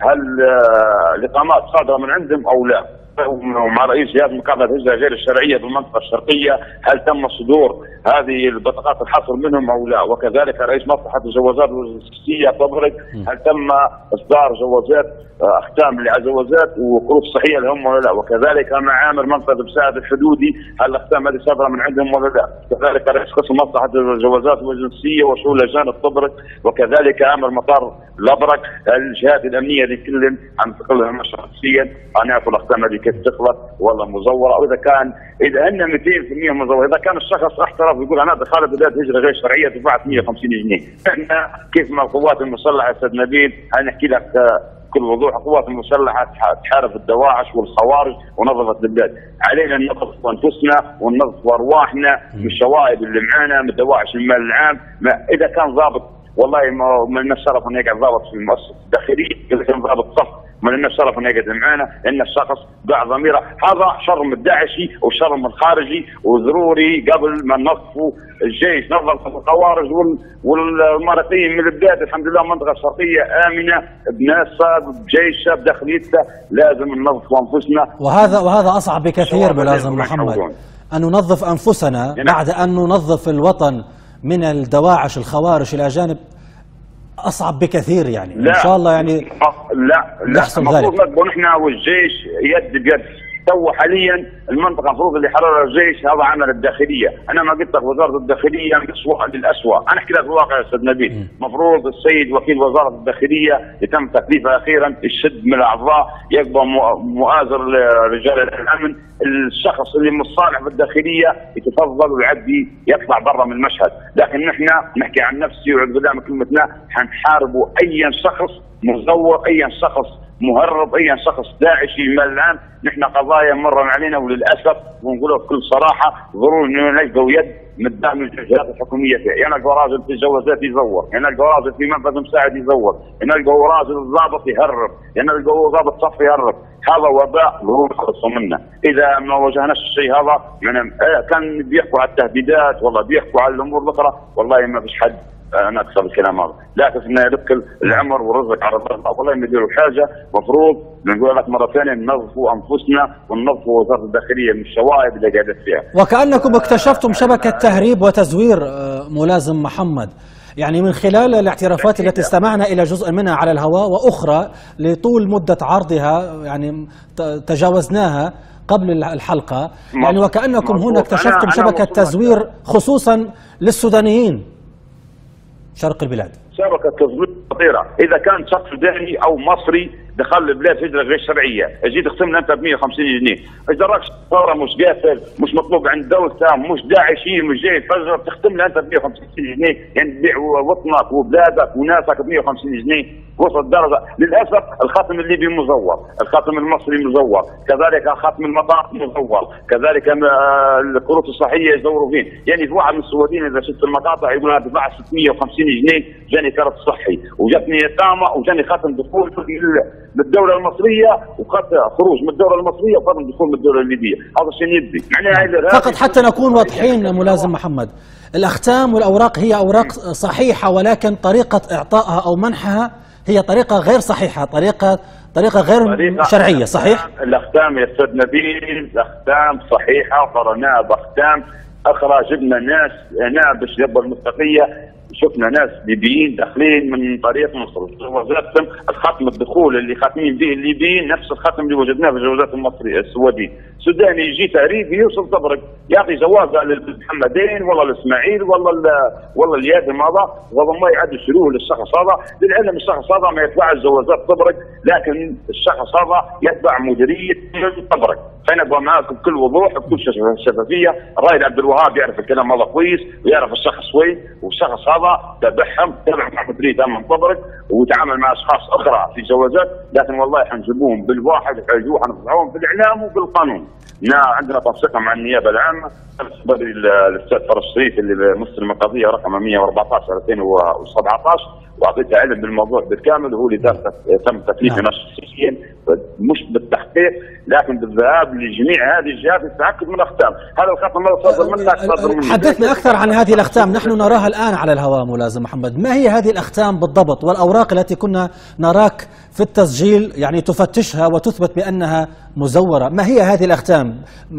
Speaker 8: الاقامات صادره من عندهم او لا، ومع رئيس جهاز مكافحه الهجره غير الشرعيه بالمنطقه الشرقيه هل تم صدور هذه البطاقات الحصر منهم او لا، وكذلك رئيس مصلحه الجوازات واللوجستيه طبرق هل تم اصدار جوازات اختام للجوازات وكروت صحيه لهم ولا لا، وكذلك مع عامر منطقه بساعد الحدودي هل الاختام هذه صادره من عندهم ولا لا، كذلك رئيس قسم مصلحه الجوازات والجنسيه وشؤون لجان الطبرق، وكذلك عامر مطار الابرق. الجهات الامنيه اللي كلهم عم تقلهم شخصيا ان يعرفوا الاختام هذه كيف تخلط والله مزوره، او اذا ان 200% مزوره. اذا كان الشخص احترف يقول انا دخلت بلاد هجره غير شرعيه دفعت 150 جنيه. احنا كيف ما القوات المسلحه استاذ نبيل هنحكي لك بكل وضوح، القوات المسلحه تحارب الدواعش والخوارج ونظفت البلاد، علينا ننظف انفسنا وننظف ارواحنا من الشوائب اللي معانا من دواعش المال العام. اذا كان ضابط والله ما لنا الشرف ان يقعد ضابط في المؤسسه الداخليه، اذا كان ضابط صف ما لنا الشرف ان يقعد معنا، لان الشخص ضاع ضميره. هذا شر من الداعشي وشر من الخارجي، وضروري قبل ما ننظفوا الجيش نظف الخوارج والمارقين من البلاد. الحمد لله منطقه شرقيه امنه بناسها بجيشها بداخليتها، لازم ننظف انفسنا.
Speaker 1: وهذا اصعب بكثير ملازم محمد، ان ننظف انفسنا بعد ان ننظف الوطن من الدواعش الخوارج الاجانب، اصعب بكثير يعني. ان شاء الله يعني
Speaker 8: لا
Speaker 1: يحصل ذلك.
Speaker 8: المفروض نحن والجيش يد بيد. تو حاليا المنطقه المفروض اللي حررها الجيش هذا عمل الداخليه، انا ما قلت لك وزاره الداخليه من اسوء للاسوء، انا احكي لك الواقع يا استاذ نبيل. المفروض السيد وكيل وزاره الداخليه يتم تكليفه اخيرا يشد من الاعضاء يقبل مؤازر لرجال الامن، الشخص اللي مش صالح بالداخليه يتفضل ويعدي يطلع برا من المشهد، لكن نحن نحكي عن نفسي وعند قدام كلمتنا حنحاربوا اي شخص مزور، اي شخص مهرب، اي شخص داعشي المال العام. نحن قضايا مرة علينا وللاسف ونقولها بكل صراحه ضروري انه نلقوا يد من دعم الجهات الحكوميه فيها، يعني نلقوا راجل في الجوازات يزور، يعني نلقوا راجل في منفذ مساعد يزور، يعني نلقوا راجل ضابط يهرب، يعني نلقوا ضابط صف يهرب. هذا وباء ضروري نخلصوا منه. اذا ما واجهناش الشيء هذا يعني كان بيحكوا على التهديدات والله بيحكوا على الامور الاخرى، والله ما فيش حد انا اكثر الكلام هذا، لكن في النهايه يدخل العمر والرزق على الله، والله ما يديروا حاجه. مفروض نقول لك مره ثانيه ننظفوا انفسنا وننظفوا وزاره الداخليه من الشوائب اللي قاعده فيها.
Speaker 1: وكانكم اكتشفتم شبكه تهريب وتزوير ملازم محمد، يعني من خلال الاعترافات التي استمعنا الى جزء منها على الهواء واخرى لطول مده عرضها يعني تجاوزناها قبل الحلقه، يعني وكانكم هنا اكتشفتم شبكه تزوير خصوصا للسودانيين شرق البلاد.
Speaker 8: شبكه تزوير خطيره، اذا كان شخص سوداني او مصري دخل البلاد هجره غير شرعيه، اجي تختم له انت ب 150 جنيه، اذا راك ثوره مش قاتل، مش مطلوب عند دولته، مش داعشي، مش جاي يفجر، تختم له انت ب 150 جنيه، يعني تبيع وطنك وبلادك وناسك ب 150 جنيه، وصل درجه. للاسف الخاتم الليبي مزور، الخاتم المصري مزور، كذلك خاتم المطار مزور، كذلك الكروت الصحيه يزوروا فين، يعني في واحد من السعوديين اذا شفت المقاطع يقول انا دفعت 650 جنيه جاني كارت صحي وجاتني اقامه وجاني خاتم دخول من الدوله المصريه وخروج من الدوله المصريه وخاتم دخول من الدوله الليبيه، هذا الشيء يدي.
Speaker 1: فقط حتى نكون واضحين ملازم محمد، الاختام والاوراق هي اوراق صحيحه، ولكن طريقه اعطائها او منحها هي طريقه غير صحيحه، طريقه غير شرعيه، صحيح؟
Speaker 8: الاختام يا استاذ نبيل الاختام صحيحه، قرناها باختام اخرى، جبنا ناس هنا باش يبقى المصداقيه، شفنا ناس ليبيين داخلين من طريق مصر، وجدتهم الختم الدخول اللي خاتمين به الليبيين نفس الختم اللي وجدناه في الجوازات المصريه السويديه، سوداني يجي تهريبي يوصل طبرق يعطي جوازه للمحمدين والله الاسماعيل والله اليادم هذا، وهذا ما يعد يشيلوه للشخص هذا، للعلم الشخص هذا ما يتبعش جوازات طبرق، لكن الشخص هذا يتبع مديريه طبرق، فنبغى معاك بكل وضوح بكل شفافيه. الرائد عبد الوهاب يعرف الكلام هذا كويس ويعرف الشخص وين، والشخص هذا تابع مع مديريه امن طبرق ويتعامل مع اشخاص اخرى في جوازات، لكن والله حنجيبوهم بالواحد وحنجيبوهم حنرفعوهم في الاعلام وبالقانون. عندنا تنسيق مع النيابه العامه الاستاذ فرج الشريف اللي مستلم القضيه رقم 114 2017 واعطيته علم بالموضوع بالكامل، وهو اللي تم تكليفه شخصيا مش بالتحقيق لكن بالذهاب لجميع هذه الجهات للتاكد من الاختام. هذا الختم ماذا صدر منك؟
Speaker 1: حدثنا اكثر عن هذه الاختام، نحن نراها الان على الهواء ملازم محمد، ما هي هذه الاختام بالضبط والأوراق التي كنا نراك في التسجيل يعني تفتشها وتثبت بأنها مزورة؟ ما هي هذه الأختام؟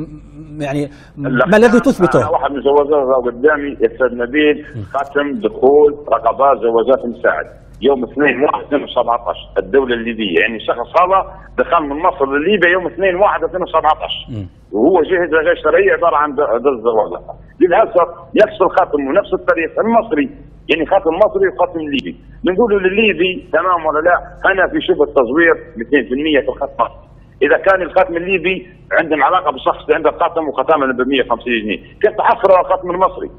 Speaker 1: يعني ما الذي تثبته؟
Speaker 8: واحد من جوازات قدامي يا استاذ نبيل ختم دخول رقبات جوازات مساعد يوم 2/1/2017 الدولة الليبية، يعني الشخص هذا دخل من مصر لليبيا يوم 2/1/2017 وهو جهز غير شرعي عبارة عن الزواج. للأسف نفس الختم ونفس التاريخ المصري، يعني ختم مصري وختم ليبي، بنقول للليبي تمام ولا لا؟ أنا في شبه تزوير 200% في الختم. إذا كان الختم الليبي عندنا علاقة بالشخص اللي عنده الختم وختامه ب 150 جنيه، كيف تحصل على الختم المصري؟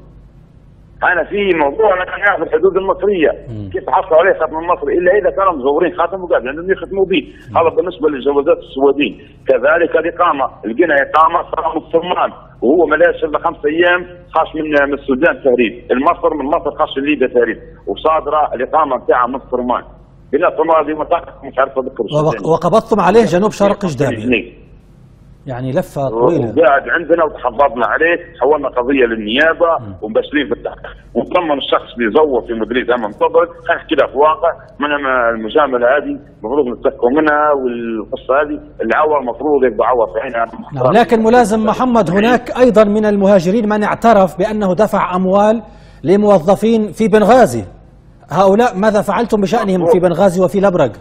Speaker 8: أنا في موضوع أنا في الحدود المصرية، كيف تحصل عليه ختم المصري إلا إذا كانوا مزورين خاتم وقاعد عندهم يختموا به، هذا بالنسبة للجوازات السويدين. كذلك الإقامة، لقينا إقامة صار مصرمان وهو ما لاش إلا 5 أيام خاش من السودان تهريب، المصر من مصر خاش ليبيا تهريب وصادرة الإقامة بتاعها من صرمان. بلا طماطم مش عارف أذكر
Speaker 1: وقبضتم عليه جنوب شرق جدابيا. يعني لفه طويله.
Speaker 8: وقاعد عندنا وتحفظنا عليه، حولنا قضيه للنيابه ومبشرين في التحقيق، وطمن الشخص اللي زور في مديريه امن طبرق. خلينا نحكي لك واقع من المجامله هذه المفروض نتفكوا منها، والقصه هذه العور المفروض يبقى عور في عينها.
Speaker 1: لكن ملازم محمد هناك ايضا من المهاجرين من اعترف بانه دفع اموال لموظفين في بنغازي، هؤلاء ماذا فعلتم بشانهم في بنغازي وفي لبرق؟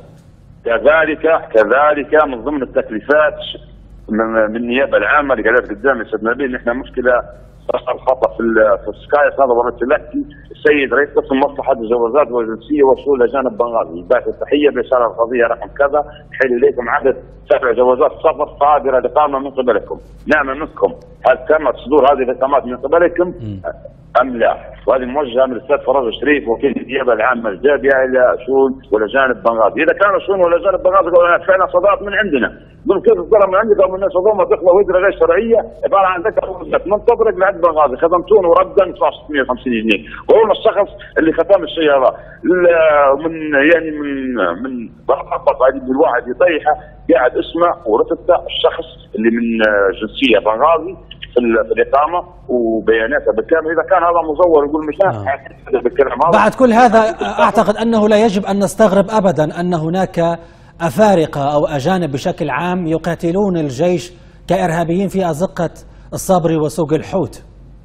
Speaker 8: كذلك من ضمن التكليفات من النيابه العامه اللي قالت قدامي استاذ نبيل، نحن مشكله صار خطا في السكايس هذا وريت لك السيد رئيس قسم مصلحه الجوازات والجنسيه وصول اجانب بنغازي، بعث التحيه باشاره القضيه رقم كذا حل اليكم عدد 7 جوازات سفر صادره الاقامه من قبلكم، نعمل منكم هل تم صدور هذه الاقامات من قبلكم ام لا؟ وهذه موجهه من الاستاذ فرج الشريف وكيل النيابه العامه الجابيه الى شؤون والاجانب بنغازي. اذا كانوا شؤون والاجانب بنغازي قالوا فعلا صدرت من عندنا، قالوا كيف صدر من عندك؟ قالوا الناس هذول دخلوا هجره غير شرعيه عباره عن ذكر من طبرق لعند بنغازي، خدمتون وردا ندفع 650 جنيه، وهو الشخص اللي ختم الشيء هذا من ربط هذه بالواحد يطيحه قاعد اسمه ورثته الشخص اللي من جنسيه بنغازي في الاقامه وبياناته بالكامل. اذا كان هذا مزور يقول مش بالكلام هذا.
Speaker 1: بعد كل هذا اعتقد انه لا يجب ان نستغرب ابدا ان هناك افارقه او اجانب بشكل عام يقاتلون الجيش كارهابيين في ازقه الصابري وسوق الحوت.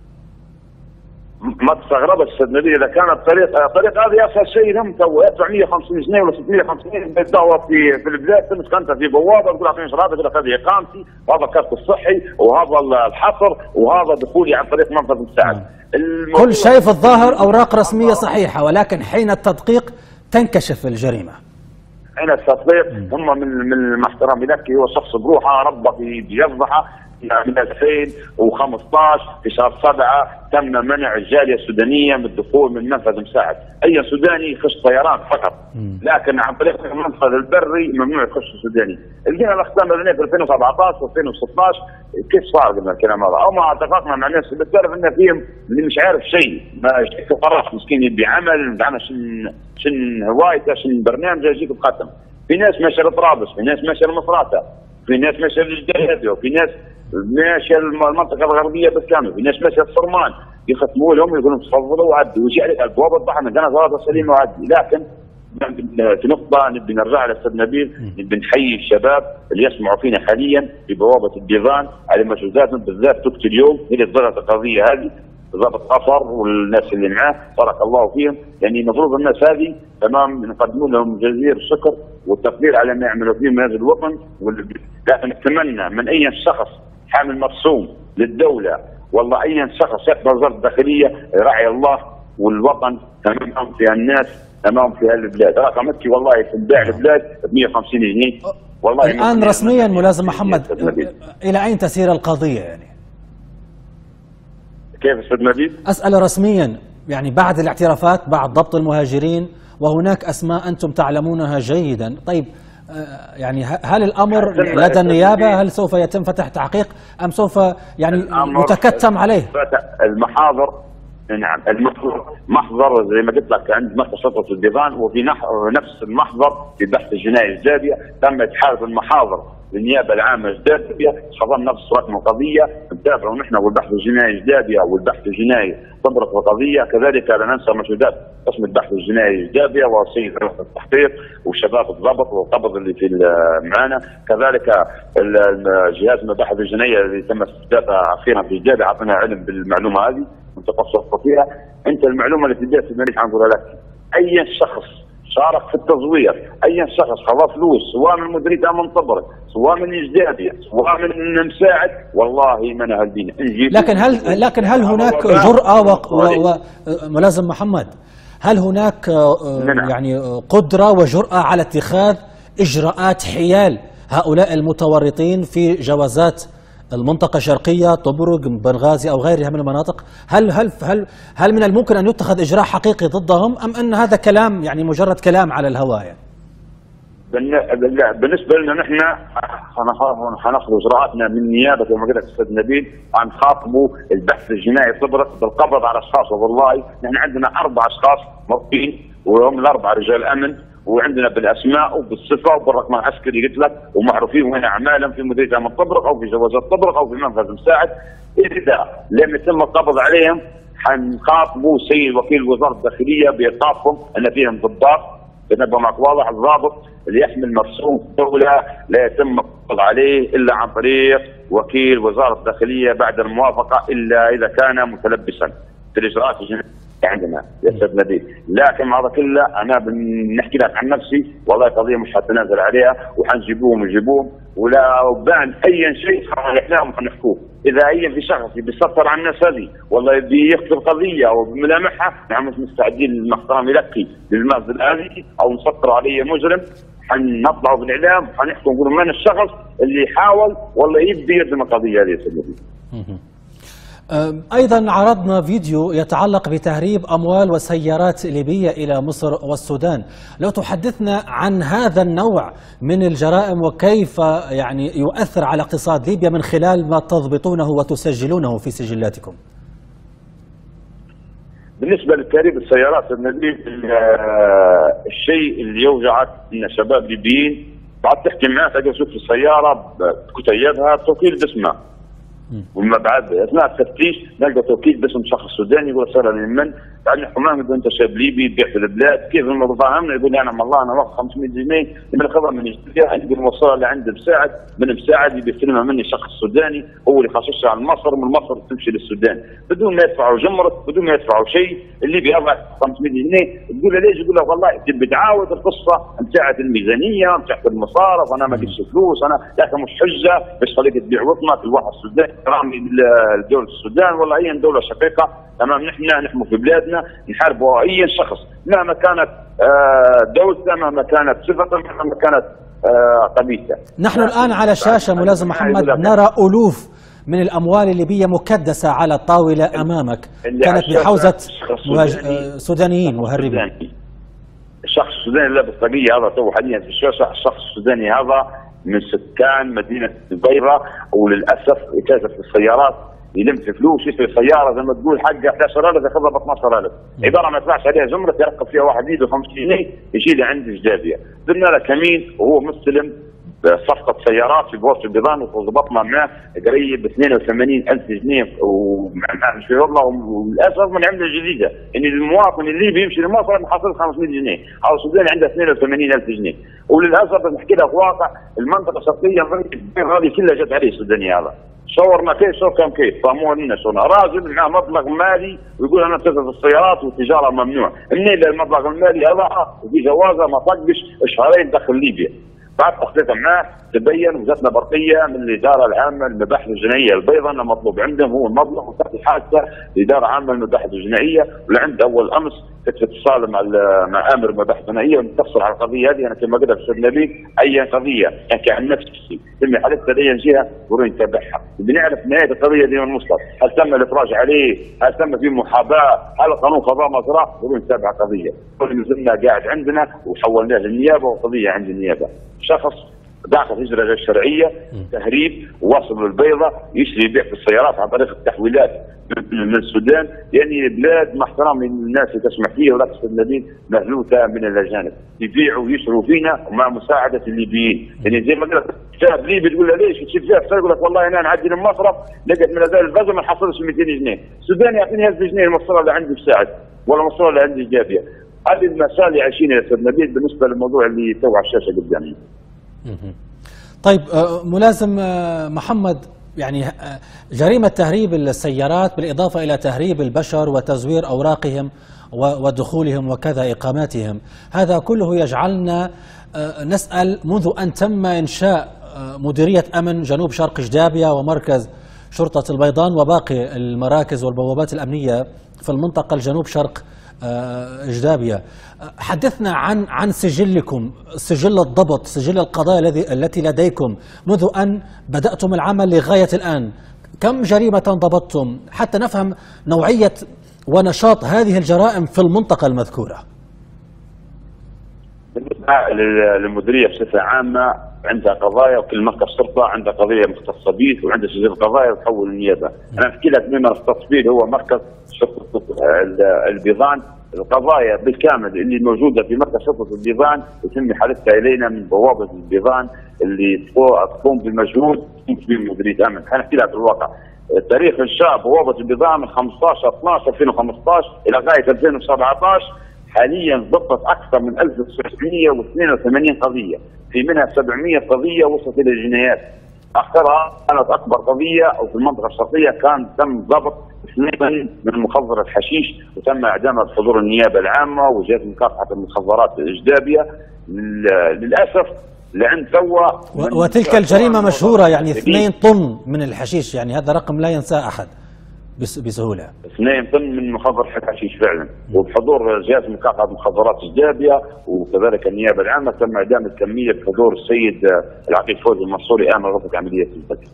Speaker 8: ما تستغربش استاذ نبيل اذا كانت الطريق هذه اسهل شيء هم يدفع 150 جنيه ولا 650 جنيه بتدور في البلاد، تمسك انت في بوابه تقول اعطيني شرابك تقول لك هذه اقامتي وهذا كارت الصحي وهذا الحصر وهذا دخولي عن طريق منفذ مساعد.
Speaker 1: كل شيء في الظاهر اوراق رسميه صحيحه، ولكن حين التدقيق تنكشف الجريمه.
Speaker 8: حين التدقيق هم من مع احترامي لك هو شخص بروحه ربى بيفضحه. من 2015 في شهر 7 تم منع الجاليه السودانيه من الدخول من منفذ مساعد، اي سوداني يخش طيران فقط، لكن عن طريق المنفذ البري ممنوع يخش السوداني. لقينا الاختام في 2017 و2016 كيف صار قلنا الكلام هذا؟ او ما اتفقنا مع الناس اللي بتعرف ان فيهم اللي مش عارف شيء، ما يشتكي قراص مسكين يبي عمل معنا شن هوايته شن برنامجه يجيك بختم. في ناس ماشيه لطرابلس، في ناس ماشيه لمصراته، في ناس ماشيه للجديد، وفي ناس ماشيه المنطقه الغربيه بالكامل، في ناس ماشيه الصرمان يختموا لهم يقولون تفضلوا وعدوا ويجي عليك الابواب الضحى عندنا زواج سليمه وعدي. لكن في نقطه نبي نرجع لاستاذ نبيل، نبي نحيي الشباب اللي يسمعوا فينا حاليا في بوابه الديوان على مجهوداتهم بالذات تكت اليوم اللي ظهرت القضيه هذه ضابط قصر والناس اللي معاه بارك الله فيهم. يعني المفروض الناس هذه تمام نقدم لهم جزير الشكر والتقدير على ما يعملوا فيه من هذا الوطن. لكن نتمنى من اي شخص حامل مرسوم للدوله والله اي شخص يقبل وزاره الداخليه راعي الله والوطن تمام فيها الناس تمام في هالبلاد، رقمتي والله تنباع البلاد ب 150 جنيه والله
Speaker 1: الآن رسميا ملازم محمد إلى أين تسير القضية يعني؟
Speaker 8: كيف أستاذ نبيل؟
Speaker 1: أسأل رسميا يعني بعد الاعترافات، بعد ضبط المهاجرين، وهناك أسماء أنتم تعلمونها جيدا. طيب يعني هل الأمر لدى النيابة؟ هل سوف يتم فتح تحقيق أم سوف يعني يتكتم عليه؟
Speaker 8: المحاضر، نعم محضر زي ما قلت لك عند مركز شرطة البيضان، وفي نفس المحضر في البحث الجنائي جدابية تم إتحاد المحاضر للنيابة العامة جدابية، حضرنا نفس رقم القضية، نتابعوا نحن والبحث الجنائي جدابية والبحث الجنائي طبرق القضية، كذلك لا ننسى مجهودات قسم البحث الجنائي جدابية وسيد رئيس التحقيق والشباب الضبط والقبض اللي في معنا، كذلك جهاز المباحث الجنائية اللي تم استفتاءها أخيرا في جدابية أعطينا علم بالمعلومة هذه وتقصف فيها. أنت المعلومة اللي تديها في المريخ حنقولها لك، أي شخص شارك في التزوير، اي شخص خذ فلوس سواء من مديريه امن طبرق، سواء من جدابيه، سواء من مساعد، والله ما نهدينا.
Speaker 1: لكن هل هناك جرأة ملازم محمد، هل هناك يعني قدرة وجرأة على اتخاذ اجراءات حيال هؤلاء المتورطين في جوازات المنطقة الشرقية، طبرق، بنغازي أو غيرها من المناطق؟ هل من الممكن أن يتخذ إجراء حقيقي ضدهم أم أن هذا كلام يعني مجرد كلام على الهواء يعني؟
Speaker 8: بالنسبة لنا نحن حناخذ إجراءاتنا من نيابة كما قلت أستاذ نبيل، حنخاطبوا البحث الجنائي طبرق بالقبض على أشخاص، والله نحن عندنا 4 أشخاص مرضين وهم الأربعة رجال أمن، وعندنا بالاسماء وبالصفه وبالرقم العسكري قلت لك، ومعروفين وين اعمالهم في مديريه امن طبرق او في جوازات طبرق او في منفذ مساعد. اذا لم يتم القبض عليهم حنخاطبوا سيد وكيل وزاره الداخليه بايقافهم ان فيهم ضباط، بنبقى معك واضح، الضابط اللي يحمل مرسوم الدوله لا يتم القبض عليه الا عن طريق وكيل وزاره الداخليه بعد الموافقه، الا اذا كان متلبسا في الاجراءات الجنائيه عندنا يا استاذ نبيل. لكن هذا كله انا بنحكي لك عن نفسي، والله قضيه مش حتنازل عليها وحنجيبوهم ولا بان اي شيء حنحكيهم وحنحكوه. اذا اي في شخص بيسطر على الناس هذه والله بيخطر قضيه او بملامحها، نحن مش مستعدين للمحترم يلقي بالمنزل هذه او نسطر عليه مجرم، حنطلعوا بالاعلام وحنحكوا ونقولوا من الشخص اللي يحاول والله يبدي يردم القضيه هذه يا استاذ نبيل.
Speaker 1: أيضا عرضنا فيديو يتعلق بتهريب أموال وسيارات ليبية إلى مصر والسودان. لو تحدثنا عن هذا النوع من الجرائم وكيف يعني يؤثر على اقتصاد ليبيا من خلال ما تضبطونه وتسجلونه في سجلاتكم.
Speaker 8: بالنسبة لتهريب السيارات الشيء اللي يوجعك ان شباب ليبيين بعد تحكي معاه تلقى تشوف السيارة بكتيبها توكيل باسمها، وما بعد اثناء التفتيش نلقى توكيل باسم شخص سوداني يقول السياره من بعدين حمام يقول انت شاب ليبي تبيع في البلاد، كيف الموضوع فاهمنا؟ يقول لي انا والله انا واخذ 500 جنيه من الخبر من يشتريها، يقول موصلها لعند مساعد، من مساعد يبي يستلمها مني شخص سوداني هو اللي خاششها على مصر، ومن مصر تمشي للسودان بدون ما يدفعوا جمرك بدون ما يدفعوا شيء. الليبي يضع 500 جنيه تقول له ليش؟ يقول له والله تبي تعاود القصه بتاعت الميزانيه بتاعت المصارف، انا ما قدش فلوس، انا لكن مش حجه باش خليك تبيع وطنك الواحد السوداني رامي لدوله السودان ولا اي دوله شقيقه. تمام، نحن نحموا في بلادنا نحاربوا اي شخص مهما كانت دولته، مهما كانت صفته، مهما كانت قبيلته.
Speaker 1: نحن الان على الشاشه ملازم محمد نرى الوف من الاموال الليبيه مكدسه على الطاوله امامك، كانت بحوزه سودانيين مهربين.
Speaker 8: الشخص السوداني اللي لابس طاقيه هذا تو حاليا في الشاشه، الشخص السوداني هذا من سكان مدينه البيضاء، وللاسف يتاجر في السيارات، يلم في فلوس، يشتري سياره زي ما تقول حقه 11000 ياخذها ب 12000، عباره ما يدفعش عليها جمرك، يركب فيها واحد يده 5 جنيه يشيلها عند جدابيه. قلنا له كمين وهو مستلم صفقه سيارات في بورصه البيضان، وضبطنا معه قريب ب 82000 جنيه ومش في والله. وللاسف من عمله جديده ان المواطن الليبي يمشي لمصر محصل 500 جنيه، او السوداني عنده 82000 جنيه. وللاسف نحكي لك واقع المنطقه الشرقيه هذه كلها جت عليه السوداني هذا. شاورنا كيف شو كم كيف فهموا لنا شو راجل مع مبلغ مالي ويقول انا اتجه في السيارات والتجاره ممنوع، منين المبلغ المالي هذا وفي جوازه ما طقش شهرين دخل ليبيا. بعد تحقيق معاه تبين وجاتنا برقيه من الاداره العامه للمباحث الجنائيه البيضاء انه مطلوب عندهم هو المبلغ، وكانت حادثه الاداره العامه للمباحث الجنائيه ولعند اول امس كنت في اتصال مع امر مباحث ثنائيه ونتصل على القضيه هذه. انا كما قلت استاذ نبيل اي قضيه احكي عن نفسي تم حالتها لاي جهه ضروري نتابعها، بنعرف نهايه القضيه دي وين وصلت، هل تم الافراج عليه؟ هل تم في محاباه؟ هل قانون قضاء مزرعه؟ ضروري نتابع القضيه. نزلنا قاعد عندنا وحولناه للنيابه والقضيه عند النيابه. شخص داخل هجره غير شرعيه، تهريب، وصل للبيضه، يشتري يبيع في السيارات عن طريق التحويلات من السودان. يعني بلاد مع احترامي للناس اللي تسمح فيها ولا تستدين مهلوكه من الاجانب، يبيعوا ويشتروا فينا ومع مساعده الليبيين. يعني زي ما قلت شاب ليبي تقول له ليش تشوف فيها يقول لك والله انا نعدي المصرف لقيت من هذول الفازه ما نحصلش 200 جنيه، السوداني يعطيني 1000 جنيه المصرف اللي عندي بساعد ولا المصرف اللي عندي جابيه. هذه المسائل اللي عايشينها يا استاذ نبيل بالنسبه للموضوع اللي تو على الشاشه قدامي.
Speaker 1: طيب ملازم محمد، يعني جريمة تهريب السيارات بالإضافة إلى تهريب البشر وتزوير أوراقهم ودخولهم وكذا إقاماتهم، هذا كله يجعلنا نسأل منذ أن تم إنشاء مديرية أمن جنوب شرق جدابية ومركز شرطة البيضان وباقي المراكز والبوابات الأمنية في المنطقة الجنوب شرق جدابية، حدثنا عن سجلكم، سجل الضبط، سجل القضايا التي لديكم منذ أن بدأتم العمل لغاية الآن. كم جريمة ضبطتم حتى نفهم نوعية ونشاط هذه الجرائم في المنطقة المذكورة؟
Speaker 8: بالنسبة للمديرية بصفة عامة عندها قضايا، وكل مركز شرطة عندها قضية مختصة به وعندها سجل قضايا وتحول النيابة. أنا أحكي لك مما نختص به هو مركز شرطة البيضان. القضايا بالكامل اللي موجودة في مركز شرطة البيضان يتم حالتها إلينا من بوابة البيضان اللي تقوم بالمجهود في مديرية أمن. خلينا نحكي لك الواقع. تاريخ إنشاء بوابة البيضان من 15/12/2015 إلى غاية 2017 حاليا ضبطت اكثر من 1982 قضيه، في منها 700 قضيه وصلت الى الجنايات. اخرها كانت اكبر قضيه او في المنطقه الشرقيه كان تم ضبط 2 من مخدر الحشيش وتم اعدامها بحضور النيابه العامه وجهه مكافحه المخدرات الجدابيه. للاسف لعند توا
Speaker 1: وتلك الجريمه مشهوره، يعني 2 طن من الحشيش، يعني هذا رقم لا ينساه احد بسهوله.
Speaker 8: 2 طن من مخدر الحشيش فعلا، وبحضور جهاز مكافحه المخدرات الجدابيه وكذلك النيابه العامه تم اعدام الكميه بحضور السيد العقيد فوزي المنصوري امن رفض عمليه القتل.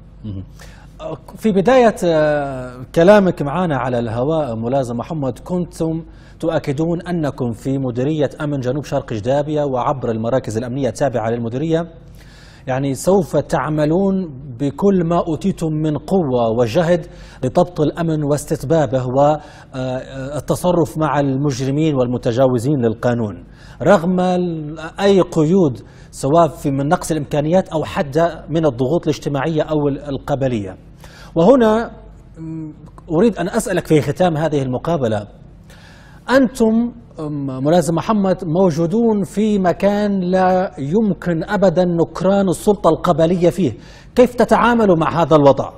Speaker 1: في بدايه كلامك معنا على الهواء ملازم محمد كنتم تؤكدون انكم في مديريه امن جنوب شرق جدابيه وعبر المراكز الامنيه التابعه للمديريه يعني سوف تعملون بكل ما أوتيتم من قوة وجهد لضبط الأمن واستتبابه والتصرف مع المجرمين والمتجاوزين للقانون رغم أي قيود سواء من نقص الإمكانيات أو حتى من الضغوط الاجتماعية أو القبلية. وهنا أريد أن أسألك في ختام هذه المقابلة، أنتم ملازم محمد موجودون في مكان لا يمكن أبدا نكران السلطة القبلية فيه، كيف تتعاملوا مع هذا الوضع؟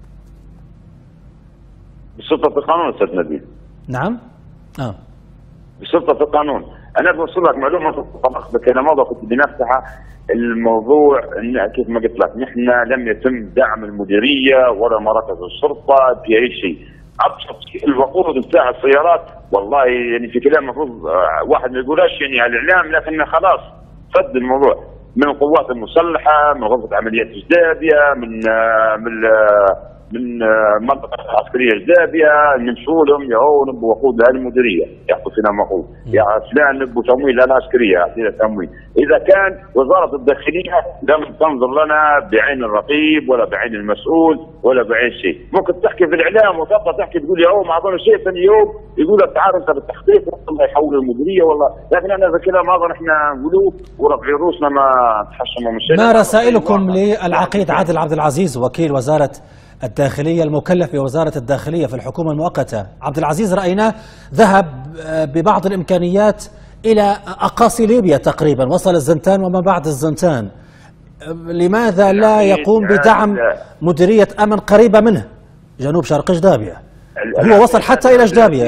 Speaker 8: بسلطة القانون أستاذ نبيل.
Speaker 1: نعم؟
Speaker 8: بسلطة القانون. أنا بوصل لك معلومة بالكلمة كنت بدي نفتحها الموضوع إن كيف ما قلت لك نحن لم يتم دعم المديرية ولا مراكز الشرطة في أي شيء. ابسط الوقود بتاع السيارات والله يعني في كلام المفروض واحد ما يقولهاش يعني على الاعلام، لكن خلاص فد الموضوع من القوات المسلحه، من غرفه عمليات جدابيه، من منطقه عسكريه جدابيه نمشوا لهم يا هو نبوا وقود للمديريه يعطوا فينا وقود، يا فلان نبوا تمويل للعسكريه يعطينا تمويل. اذا كان وزاره الداخليه لم تنظر لنا بعين الرقيب ولا بعين المسؤول ولا بعين شيء، ممكن تحكي في الاعلام وتبقى تحكي تقول يا هو ما اظن شيء، ثاني يوم يقول لك تعال انت بالتحقيق والله يحول المديريه والله، لكن انا هذا الكلام ما اظن احنا نقولوه ورفع روسنا ما تحشموا من شيء.
Speaker 1: ما رسائلكم للعقيد عادل عبد العزيز وكيل وزاره الداخلية المكلف بوزارة الداخلية في الحكومة المؤقتة؟ عبد العزيز رأيناه ذهب ببعض الإمكانيات إلى أقاصي ليبيا تقريبا، وصل الزنتان وما بعد الزنتان، لماذا لا يقوم بدعم مديرية أمن قريبة منه جنوب شرق جدابية؟ هو وصل حتى إلى جدابية.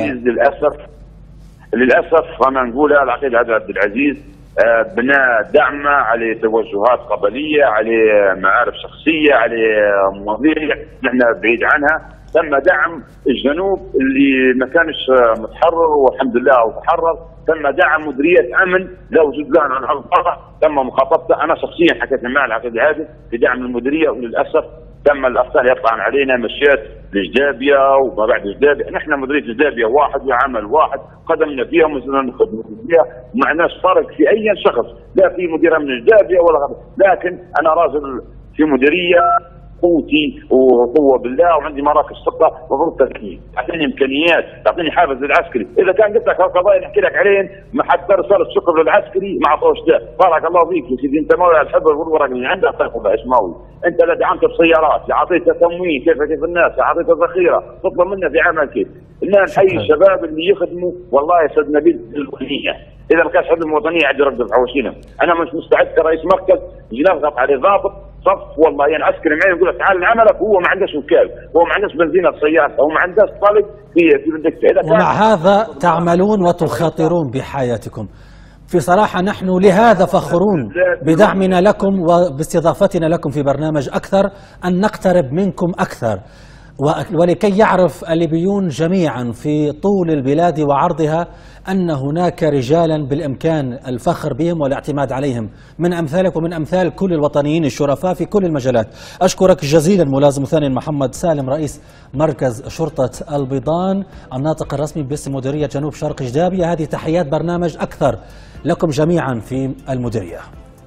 Speaker 8: للأسف أنا نقولها العقيد عبد العزيز بناء دعمه على توجهات قبليه، على معارف شخصيه، على مواضيع نحن بعيد عنها. تم دعم الجنوب اللي ما كانش متحرر والحمد لله وتحرر، تم دعم مديريه امن لا وجود لها عن الارض، تم مخاطبته، انا شخصيا حكيت مع العقيد هذا في دعم المديريه، وللاسف تم الارسال يطعن علينا، مشيت لجدابيه وما بعد جدابيه، نحن مديريه جدابيه واحد وعمل واحد قدمنا فيها ومازلنا نخدموا فيها، ما عندناش فرق في اي شخص، لا في مدير امن جدابيه ولا غيره، لكن انا راجل في مديريه قوتي وقوه بالله وعندي مراكز شرطه مفروض تركيز، تعطيني امكانيات، تعطيني حافز للعسكري، اذا كان قلت لك هالقضايا نحكي لك عليهن ما حد رساله شكر للعسكري ما عطوش ده، بارك الله فيك يا سيدي انت مولاي تحب الورق اللي عندك تاخذها اسماوي، انت لا دعمت بسيارات، لا اعطيتها تموين كيف الناس، لا اعطيتها ذخيره، تطلب منا في عمل كيف؟ إننا نحيي الشباب اللي يخدموا والله يا سيد نبيل الوطنيه، اذا ما كانش خدمه وطنيه عاد يرد بحواشينا، انا مش مستعد كرئيس مركز نجي نضغط عليه ضابط صف والله يعني عسكري معي يقول لك تعال نعملك وهو ما عندهش وكاله، هو ما عندهش بنزينه سيارته، هو ما عندهش طلب في بندقته.
Speaker 1: ومع هذا تعملون وتخاطرون بحياتكم. في صراحة نحن لهذا فخورون بدعمنا لكم وباستضافتنا لكم في برنامج أكثر، أن نقترب منكم أكثر، ولكي يعرف الليبيون جميعا في طول البلاد وعرضها أن هناك رجالا بالإمكان الفخر بهم والاعتماد عليهم من أمثالك ومن أمثال كل الوطنيين الشرفاء في كل المجالات. أشكرك جزيلا ملازم ثاني محمد سالم رئيس مركز شرطة البيضان الناطق الرسمي باسم مديرية جنوب شرق جدابية. هذه تحيات برنامج أكثر لكم جميعا في المديرية.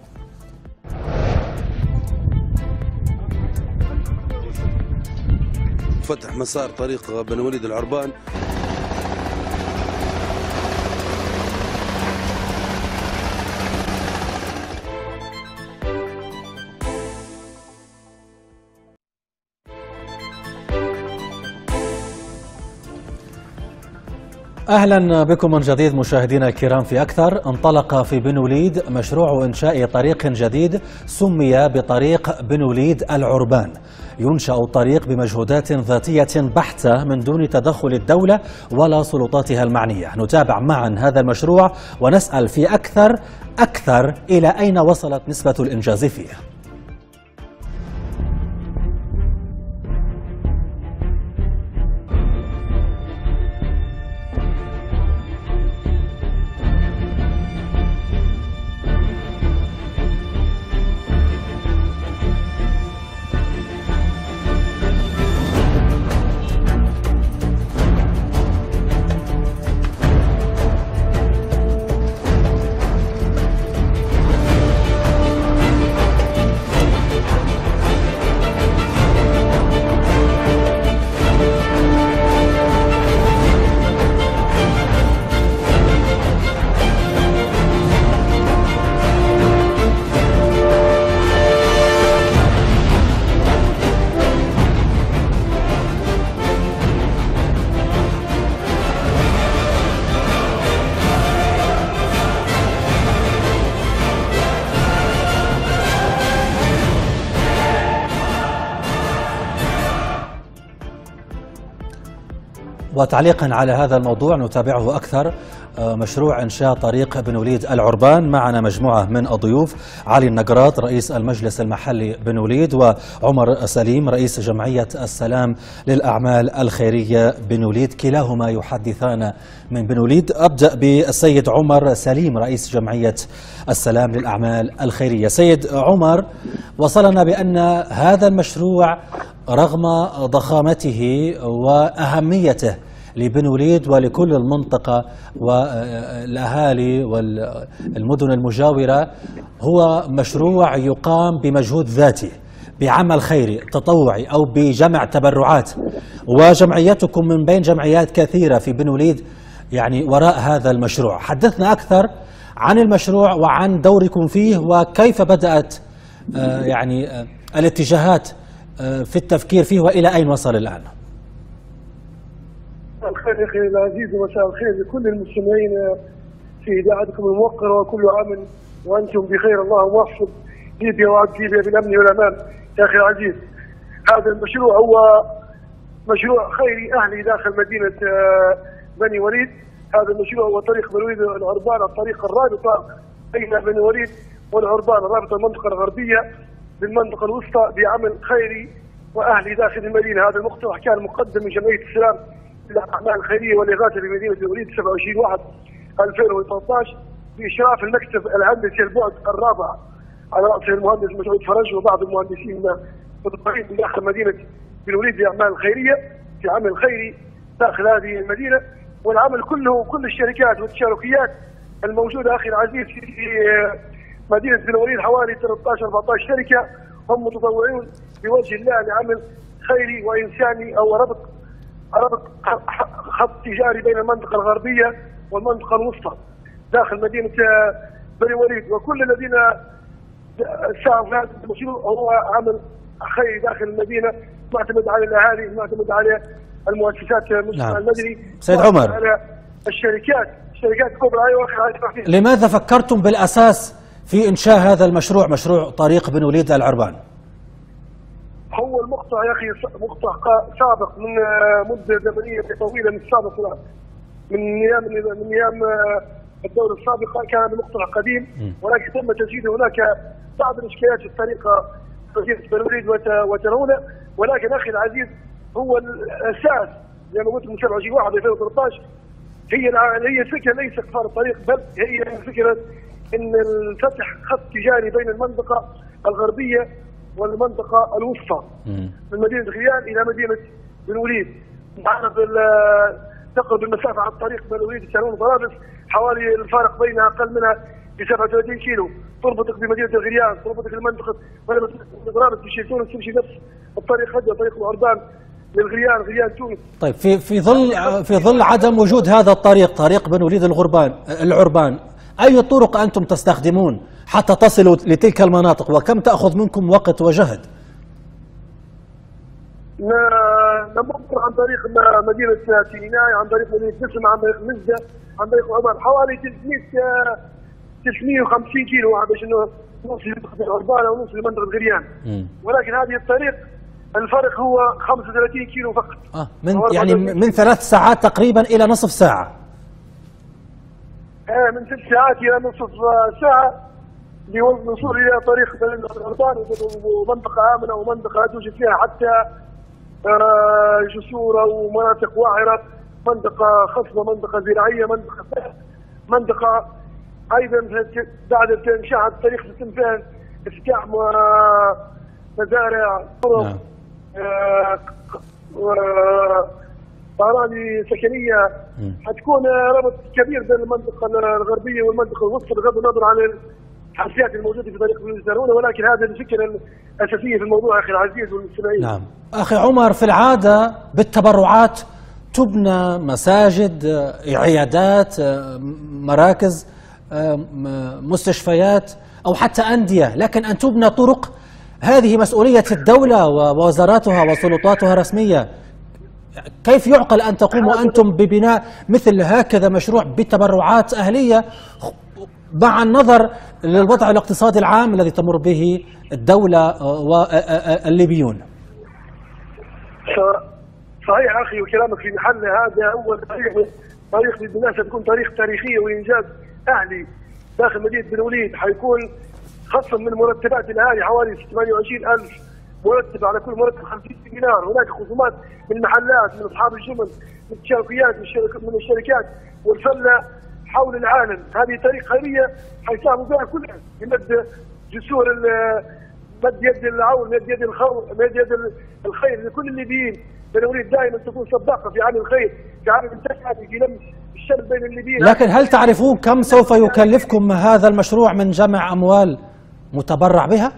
Speaker 3: فتح مسار طريق بن وليد العربان.
Speaker 1: أهلا بكم من جديد مشاهدينا الكرام في أكثر. انطلق في بن وليد مشروع إنشاء طريق جديد سمي بطريق بن وليد العربان. ينشأ الطريق بمجهودات ذاتية بحتة من دون تدخل الدولة ولا سلطاتها المعنية. نتابع معا هذا المشروع ونسأل في أكثر إلى أين وصلت نسبة الإنجاز فيه. وتعليقا على هذا الموضوع نتابعه أكثر. مشروع إنشاء طريق بن وليد العربان، معنا مجموعة من الضيوف: علي النقراط رئيس المجلس المحلي بن وليد، وعمر سليم رئيس جمعية السلام للأعمال الخيرية بن وليد، كلاهما يحدثان من بن وليد. أبدأ بالسيد عمر سليم رئيس جمعية السلام للأعمال الخيرية. سيد عمر، وصلنا بأن هذا المشروع رغم ضخامته وأهميته لبن وليد ولكل المنطقة والأهالي والمدن المجاورة هو مشروع يقام بمجهود ذاتي، بعمل خيري تطوعي أو بجمع تبرعات، وجمعيتكم من بين جمعيات كثيرة في بن وليد يعني وراء هذا المشروع. حدثنا أكثر عن المشروع وعن دوركم فيه وكيف بدأت يعني الاتجاهات في التفكير فيه وإلى أين وصل الآن.
Speaker 9: مساء الخير يا اخي العزيز ومساء الخير لكل المستمعين في اذاعتكم الموقره، وكل عام وانتم بخير. اللهم احفظ ليبيا وعد ليبيا بالامن والامان. يا اخي العزيز، هذا المشروع هو مشروع خيري اهلي داخل مدينه بني وليد. هذا المشروع هو طريق بني وليد العربان، الطريق الرابطه بين بني وليد والعربان، الرابطه المنطقه الغربيه بالمنطقه الوسطى، بعمل خيري واهلي داخل المدينه. هذا المقترح كان مقدم من جمعيه السلام للاعمال الخيريه والاغاثه بمدينه بن وليد 27/1/2013 باشراف المكتب الهندسي البعد الرابع على راسه المهندس مسعود فرج وبعض المهندسين متطوعين من داخل مدينه بن وليد لاعمال الخيريه في عمل خيري داخل هذه المدينه. والعمل كله كل الشركات والتشاركيات الموجوده اخي العزيز في مدينه بن وليد حوالي 13-14 شركه هم متطوعون بوجه الله لعمل خيري وانساني او ربط خط تجاري بين المنطقه الغربيه والمنطقه الوسطى داخل مدينه بني وليد. وكل الذين ساهموا في هذا المشروع هو عمل خيري داخل المدينه معتمد على الاهالي، معتمد على المؤسسات المجتمع المدني.
Speaker 1: سيد عمر،
Speaker 9: على الشركات الكبرى.
Speaker 1: لماذا فكرتم بالاساس في انشاء هذا المشروع، مشروع طريق بن وليد العربان؟
Speaker 9: هو المقطع يا اخي مقطع سابق من مده زمنيه طويله من السابق، من ايام الدوله السابقه كان المقطع قديم، ولكن تم تجديده. هناك بعض الاشكاليات في الطريقه طريق بن وليد وترونه، ولكن اخي العزيز هو الاساس زي ما قلت من 27/1/2013 هي الفكره ليس اقفال الطريق، بل هي الفكره ان الفتح خط تجاري بين المنطقه الغربيه والمنطقه الوسطى من مدينه غيان الى مدينه بن وليد. نعرف تقرب المسافه على الطريق بن وليد يسمون طرابلس حوالي الفارق بينها اقل منها ب 37 كيلو، تربطك بمدينه الغريان، تربطك المنطقه طرابلس تمشي تونس، تمشي نفس الطريق هذا طريق العربان للغريان، غريان تونس.
Speaker 1: طيب في ظل عدم وجود هذا الطريق، طريق بن وليد العربان، أي طرق أنتم تستخدمون حتى تصلوا لتلك المناطق، وكم تأخذ منكم وقت وجهد؟
Speaker 9: نمر عن طريق مدينة سيناء، عن طريق مدينة بسم، عن طريق مزدة، عن طريق عمان، حوالي 350 كيلو باش انه نوصل لمنطقة العربان او نوصل لمنطقة غريان. ولكن هذه الطريق الفرق هو 35 كيلو فقط.
Speaker 1: يعني من 3 ساعات تقريبا إلى نصف ساعة.
Speaker 9: من 6 ساعات إلى نصف ساعة للوصول إلى طريق العربان، ومنطقة آمنة ومنطقة توجد فيها حتى جسور ومناطق واعرة، منطقة خصبة، منطقة زراعية، منطقة أيضا بعد إنشاء الطريق يتم فيها افتتاح مزارع، طرق، أراضي سكنية. حتكون ربط كبير بين المنطقة الغربية والمنطقة الوسطى بغض النظر عن الحرفيات الموجودة في طريق بن وليد، ولكن هذه الفكرة الأساسية في الموضوع أخي العزيز والمستمعين.
Speaker 1: نعم أخي عمر، في العادة بالتبرعات تبنى مساجد، عيادات، مراكز، مستشفيات أو حتى أندية، لكن أن تبنى طرق هذه مسؤولية الدولة ووزاراتها وسلطاتها الرسمية. كيف يعقل أن تقوموا أنتم ببناء مثل هكذا مشروع بتبرعات أهلية مع النظر للوضع الاقتصادي العام الذي تمر به الدولة والليبيون؟
Speaker 9: صحيح أخي وكلامك في محله. هذا أول طريق بالمناسبة تكون طريق تاريخية وإنجاز أهلي داخل مدينة بن وليد. حيكون خصم من مرتبات الأهالي حوالي 28,000 مرتب، على كل مرتب 50 دينار. هناك خصومات من المحلات، من اصحاب الجمل، من التشاركيات، من الشركات والفله حول العالم. هذه طريقه خيريه حيساهموا فيها كلها بمد جسور، مد يد العون، مد يد الخير لكل الليبيين. بن وليد دائما تكون سباقه في عمل الخير، في عمل التسعه، في لم الشمل بين الليبيين.
Speaker 1: لكن هل تعرفون كم سوف يكلفكم هذا المشروع من جمع اموال متبرع بها؟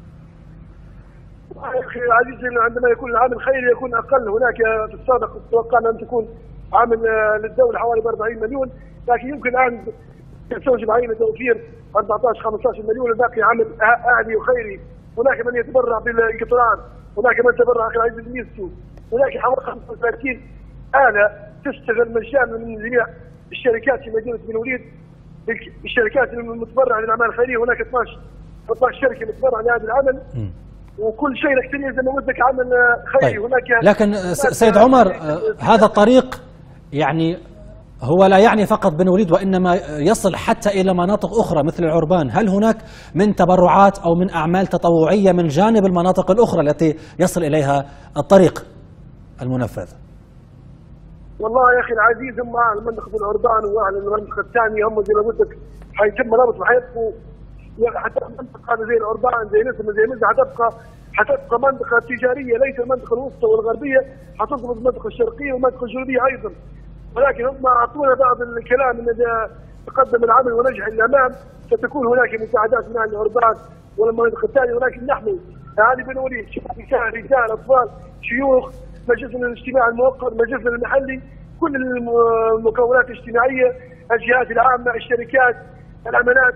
Speaker 9: اخي العزيز عندما يكون العامل خيري يكون اقل. هناك في السابق توقعنا ان تكون عامل للدوله حوالي 40 مليون، لكن يمكن الان تستوجب علينا توفير 14-15 مليون، الباقي عامل اهلي وخيري. هناك من يتبرع بالقطران، هناك من يتبرع اخي العزيز بالميزتو، هناك حوالي 35 آلة تشتغل مجانا من جميع الشركات في مدينه بن وليد، الشركات المتبرعه للاعمال الخيريه. هناك 12 شركه متبرعه لهذا العمل، وكل شيء نحتاج زي ما قلت لك عمل خيري.
Speaker 1: طيب.
Speaker 9: هناك
Speaker 1: لكن سيد عمر، هذا الطريق يعني هو لا يعني فقط بن وليد وإنما يصل حتى إلى مناطق أخرى مثل العربان. هل هناك من تبرعات أو من أعمال تطوعية من جانب المناطق الأخرى التي يصل إليها الطريق المنفذ؟
Speaker 9: والله يا اخي العزيز، هم اهل منطقه العربان واهل المنطقه الثانيه هم زي ما قلت لك حيتم ربط وحيبقوا حتى منطقه زي العربان زي نسمه زي مزه حتبقى منطقه تجاريه، ليس المنطقه الوسطى والغربيه، حتضبط المنطقه الشرقيه والمنطقه الجنوبيه ايضا. ولكن هم اعطونا بعض الكلام ان اذا تقدم العمل ونجح الامام ستكون هناك مساعدات من اهل العربان والمناطق الثانيه. ولكن نحن اهالي بن وليد رجال اطفال شيوخ مجلسنا الاجتماعي الموقر مجلسنا المحلي كل المكونات الاجتماعيه الجهات العامه الشركات الامانات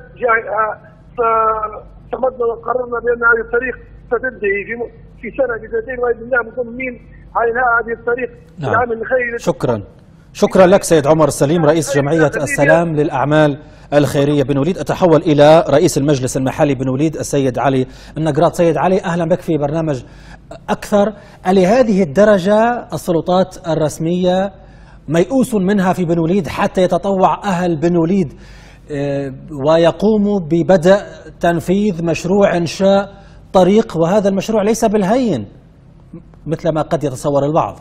Speaker 9: صمدنا وقررنا بان هذه الطريق ستنتهي في سنه بسنتين باذن الله مصممين على هذه الطريق العمل الخيري.
Speaker 1: شكرا لك سيد عمر السليم رئيس جمعيه السلام للاعمال الخيريه بن وليد. اتحول الى رئيس المجلس المحلي بن وليد السيد علي النقراط. سيد علي اهلا بك في برنامج اكثر. لهذه الدرجه السلطات الرسميه ميؤوس منها في بن وليد حتى يتطوع اهل بن وليد ويقوموا ببدء تنفيذ مشروع انشاء طريق، وهذا المشروع ليس بالهين مثل ما قد يتصور البعض.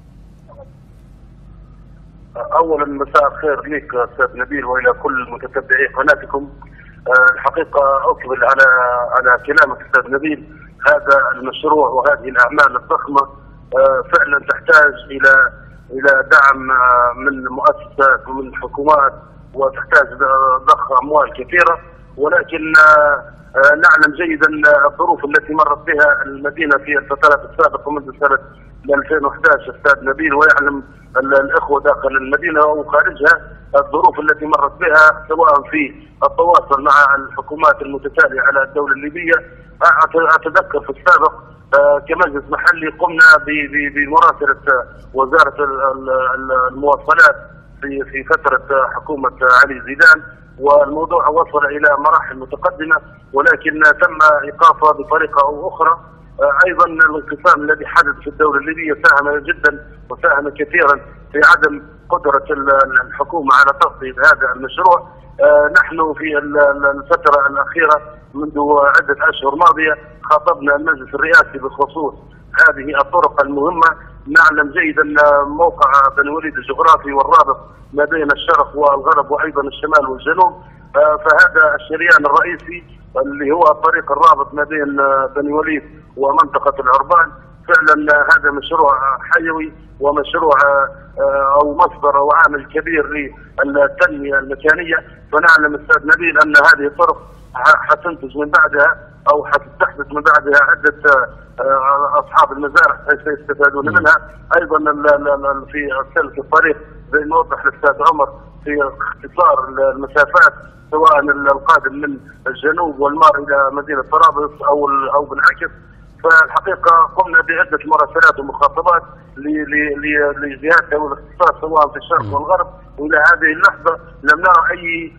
Speaker 8: اولا مساء الخير لك استاذ نبيل والى كل متتبعي قناتكم. الحقيقه اقبل على كلامك استاذ نبيل. هذا المشروع وهذه الاعمال الضخمه فعلا تحتاج الى دعم من مؤسسات ومن الحكومات، وتحتاج ضخ اموال كثيره، ولكن نعلم جيدا الظروف التي مرت بها المدينه في الفترات السابقه منذ سنه 2011 استاذ نبيل، ويعلم الاخوه داخل المدينه وخارجها الظروف التي مرت بها سواء في التواصل مع الحكومات المتتاليه على الدوله الليبيه. اتذكر في السابق كمجلس محلي قمنا بمراسله وزاره المواصلات في فتره حكومه علي زيدان، والموضوع وصل الى مراحل متقدمه، ولكن تم ايقافه بطريقه او اخرى. ايضا الانقسام الذي حدث في الدوله الليبيه ساهم جدا وساهم كثيرا في عدم قدره الحكومه على تغطيه هذا المشروع. نحن في الفتره الاخيره منذ عده اشهر ماضيه خاطبنا المجلس الرئاسي بخصوص هذه الطرق المهمه. نعلم جيدا موقع بن وليد الجغرافي والرابط ما بين الشرق والغرب وايضا الشمال والجنوب، فهذا الشريان الرئيسي اللي هو الطريق الرابط ما بين بني وليد ومنطقه العربان. فعلا هذا مشروع حيوي ومشروع او مصدر او عامل كبير للتنميه المكانيه. فنعلم استاذ نبيل ان هذه الطرق حتنتج من بعدها او حتستحدث من بعدها عده اصحاب المزارع سيستفادون منها. ايضا في سلك الطريق زي ما وضح الاستاذ عمر في اختصار المسافات سواء القادم من الجنوب والمار الى مدينه طرابلس او بالعكس. فالحقيقه قمنا بعده مراسلات ومخاطبات لجهات ذوي الاختصاص سواء في الشرق والغرب، والى هذه اللحظه لم نرى اي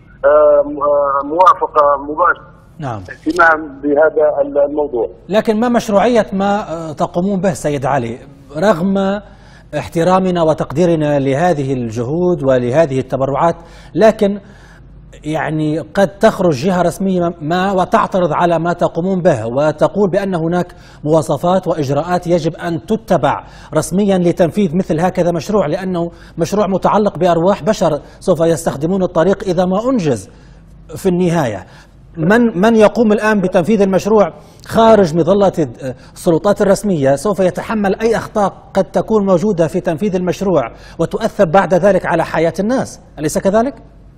Speaker 8: موافقه مباشره
Speaker 1: نعم
Speaker 8: اهتمام بهذا الموضوع.
Speaker 1: لكن ما مشروعيه ما تقومون به سيد علي رغم احترامنا وتقديرنا لهذه الجهود ولهذه التبرعات، لكن يعني قد تخرج جهة رسمية ما وتعترض على ما تقومون به وتقول بأن هناك مواصفات وإجراءات يجب أن تتبع رسميا لتنفيذ مثل هكذا مشروع، لأنه مشروع متعلق بأرواح بشر سوف يستخدمون الطريق إذا ما أنجز في النهاية. من يقوم الآن بتنفيذ المشروع خارج مظلة السلطات الرسمية سوف يتحمل أي أخطاء قد تكون موجودة في تنفيذ المشروع وتؤثر بعد ذلك على حياة الناس، أليس كذلك؟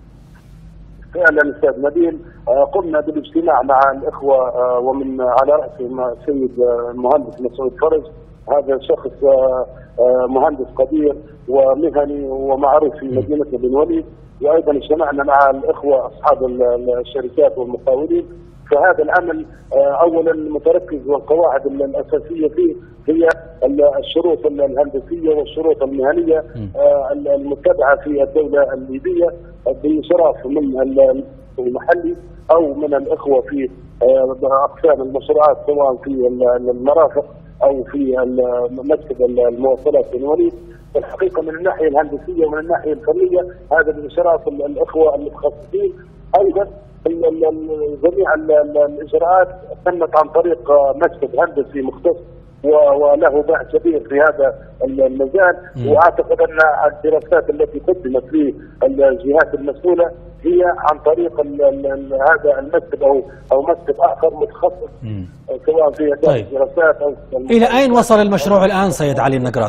Speaker 8: فعلا استاذ نبيل قمنا بالاجتماع مع الاخوه ومن على راسهم السيد المهندس مسعود فرج. هذا شخص مهندس قدير ومهني ومعروف في مدينه بن وليد، وايضا اجتمعنا مع الاخوه اصحاب الشركات والمقاولين. فهذا العمل اولا متركز والقواعد الاساسيه فيه هي الشروط الهندسيه والشروط المهنيه المتبعه في الدوله الليبيه بانصراف من
Speaker 9: المحلي او من الاخوه في اقسام المشروعات سواء في المرافق او في مكتب المواصلات بن وليد. الحقيقه من الناحيه الهندسيه ومن الناحيه الفنيه هذا من اشراف الاخوه المتخصصين. ايضا جميع الاجراءات تمت عن طريق مكتب هندسي مختص وله باع كبير في هذا المجال، واعتقد ان الدراسات التي قدمت في الجهات المسؤوله هي عن طريق هذا المكتب او مكتب اخر متخصص سواء في الدراسات او
Speaker 1: الى اين وصل المشروع الان سيد علي النقراط؟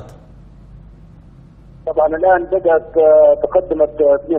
Speaker 9: طبعا الان بدات تقدمت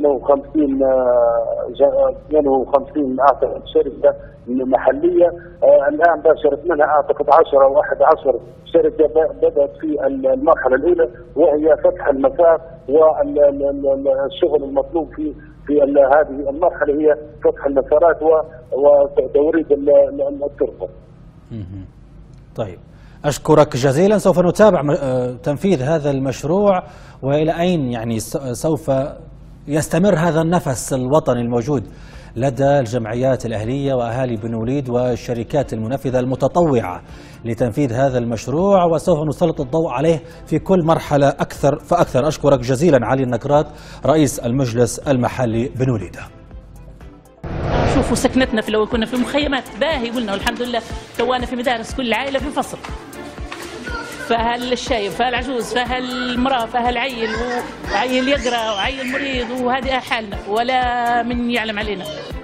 Speaker 9: 52 اعتقد شركه محليه، الان باشرت منها اعتقد 10 او 11 شركه بدات في المرحله الاولى، وهي فتح المسار والشغل المطلوب في هذه المرحله هي فتح المسارات وتوريد الطرق.
Speaker 1: طيب أشكرك جزيلا. سوف نتابع تنفيذ هذا المشروع وإلى أين يعني سوف يستمر هذا النفس الوطني الموجود لدى الجمعيات الأهلية وأهالي بن وليد والشركات المنفذة المتطوعة لتنفيذ هذا المشروع، وسوف نسلط الضوء عليه في كل مرحلة أكثر فأكثر. أشكرك جزيلا علي النقراط رئيس المجلس المحلي بن وليد.
Speaker 10: شوفوا سكنتنا في الأول كنا في مخيمات باهي قلنا والحمد لله توانا في مدارس كل عائلة في فصل، فيها الشايب فيها العجوز فيها المرأة فيها العيل وعيل يقرأ وعيل مريض، وهذه حالنا ولا من يعلم علينا.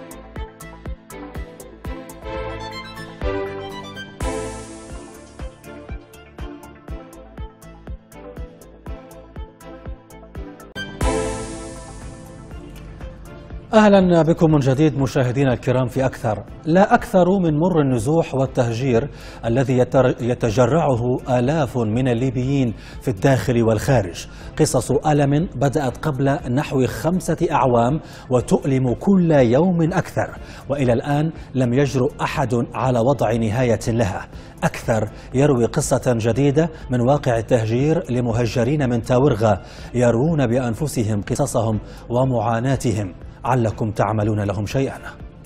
Speaker 1: أهلا بكم من جديد مشاهدينا الكرام في أكثر. لا أكثر من مر النزوح والتهجير الذي يتجرعه آلاف من الليبيين في الداخل والخارج. قصص ألم بدأت قبل نحو 5 أعوام وتؤلم كل يوم أكثر، وإلى الآن لم يجرؤ أحد على وضع نهاية لها. أكثر يروي قصة جديدة من واقع التهجير لمهجرين من تاورغا يروون بأنفسهم قصصهم ومعاناتهم، علكم تعملون لهم شيئا.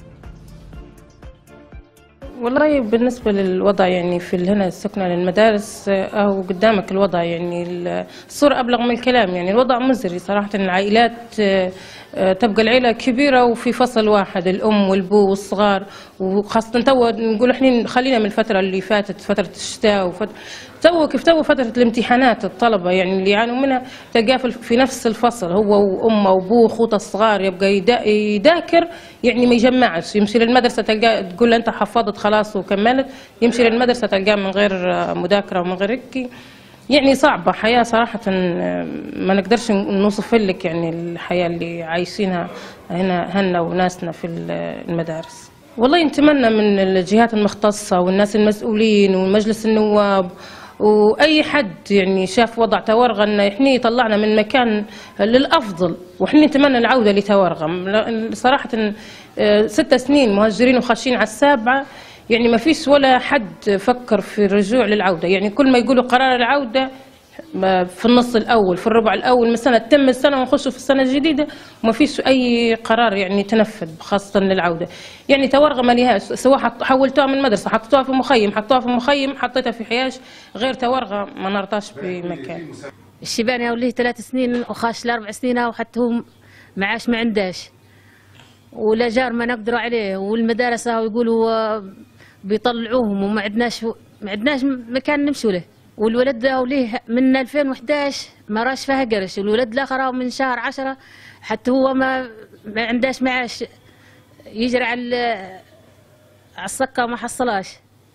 Speaker 11: والله بالنسبة للوضع يعني في هنا السكنة للمدارس أو قدامك الوضع يعني الصورة أبلغ من الكلام، يعني الوضع مزري صراحة. العائلات تبقى العيلة كبيرة وفي فصل واحد، الأم والبو والصغار، وخاصة تو نقول احنا خلينا من الفترة اللي فاتت فترة الشتاء كيف فترة الامتحانات الطلبة يعني اللي يعانوا منها تلقاه في نفس الفصل هو وأمه وأبوه وأخوته الصغار، يبقى يذاكر يعني ما يجمعش، يمشي للمدرسة تلقاه تقول له أنت حفظت خلاص وكملت، يمشي للمدرسة تلقاه من غير مذاكرة ومن غير هيك. يعني صعبة حياة صراحة، ما نقدرش نوصف لك يعني الحياة اللي عايشينها هنا وناسنا في المدارس. والله نتمنى من الجهات المختصة والناس المسؤولين ومجلس النواب واي حد يعني شاف وضع تورغة ان احنا طلعنا من مكان للافضل، واحنا نتمنى العودة لتورغة. صراحة 6 سنين مهجرين وخاشين على 7، يعني ما فيش ولا حد فكر في الرجوع للعودة. يعني كل ما يقولوا قرار العودة في النص الأول في الربع الأول من السنة تتم السنة ونخشوا في السنة الجديدة وما فيش أي قرار يعني تنفذ خاصة للعودة. يعني تورغة ما لهاش، سواء حولتوها من مدرسة حطيتوها في مخيم حطيتها في حياش، غير تورغة ما نرطاش بمكان.
Speaker 4: الشيباني وليه 3 سنين وخاش ل4 سنين وحتى هو معاش ما عنداش ولا جار ما نقدروا عليه، والمدارس يقولوا بيطلعوهم وما عندناش مكان نمشوا له. والولد وليه من 2011 ما راش فيها قرش، والولد الاخر من شهر 10 حتى هو ما عنداش معاش يجري على السكه وما حصلاش.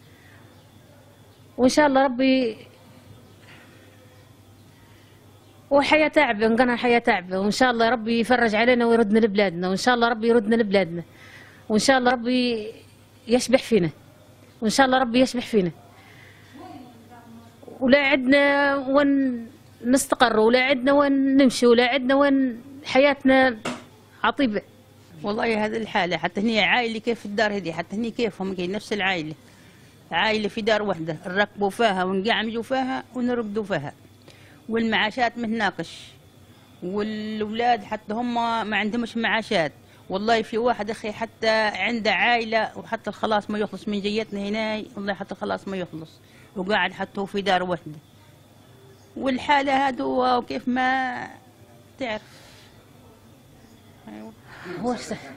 Speaker 4: وان شاء الله ربي وحياة تعبة نقنا حياة تعبة، وإن شاء الله ربي يفرج علينا ويردنا لبلادنا، وإن شاء الله ربي يردنا لبلادنا، وإن شاء الله ربي يشبح فينا، وإن شاء الله ربي يشبح فينا، ولا عندنا وين نستقر ولا عندنا وين نمشي ولا عندنا وين حياتنا عطيبة.
Speaker 12: والله هذه الحالة حتى هني عائلة كيف الدار هذه، حتى هني كيفهم نفس العائلة، عائلة في دار واحدة نركبوا فيها ونقعمجوا فيها ونرقدوا فيها، والمعاشات متناقش، والأولاد حتى هم ما عندهمش معاشات، والله في واحد أخي حتى عنده عائلة وحتى الخلاص ما يخلص من جيتنا هنا، والله حتى الخلاص ما يخلص، وقاعد حتى هو في دار وحده، والحالة هادو وكيف ما تعرف.
Speaker 4: أيوة. هو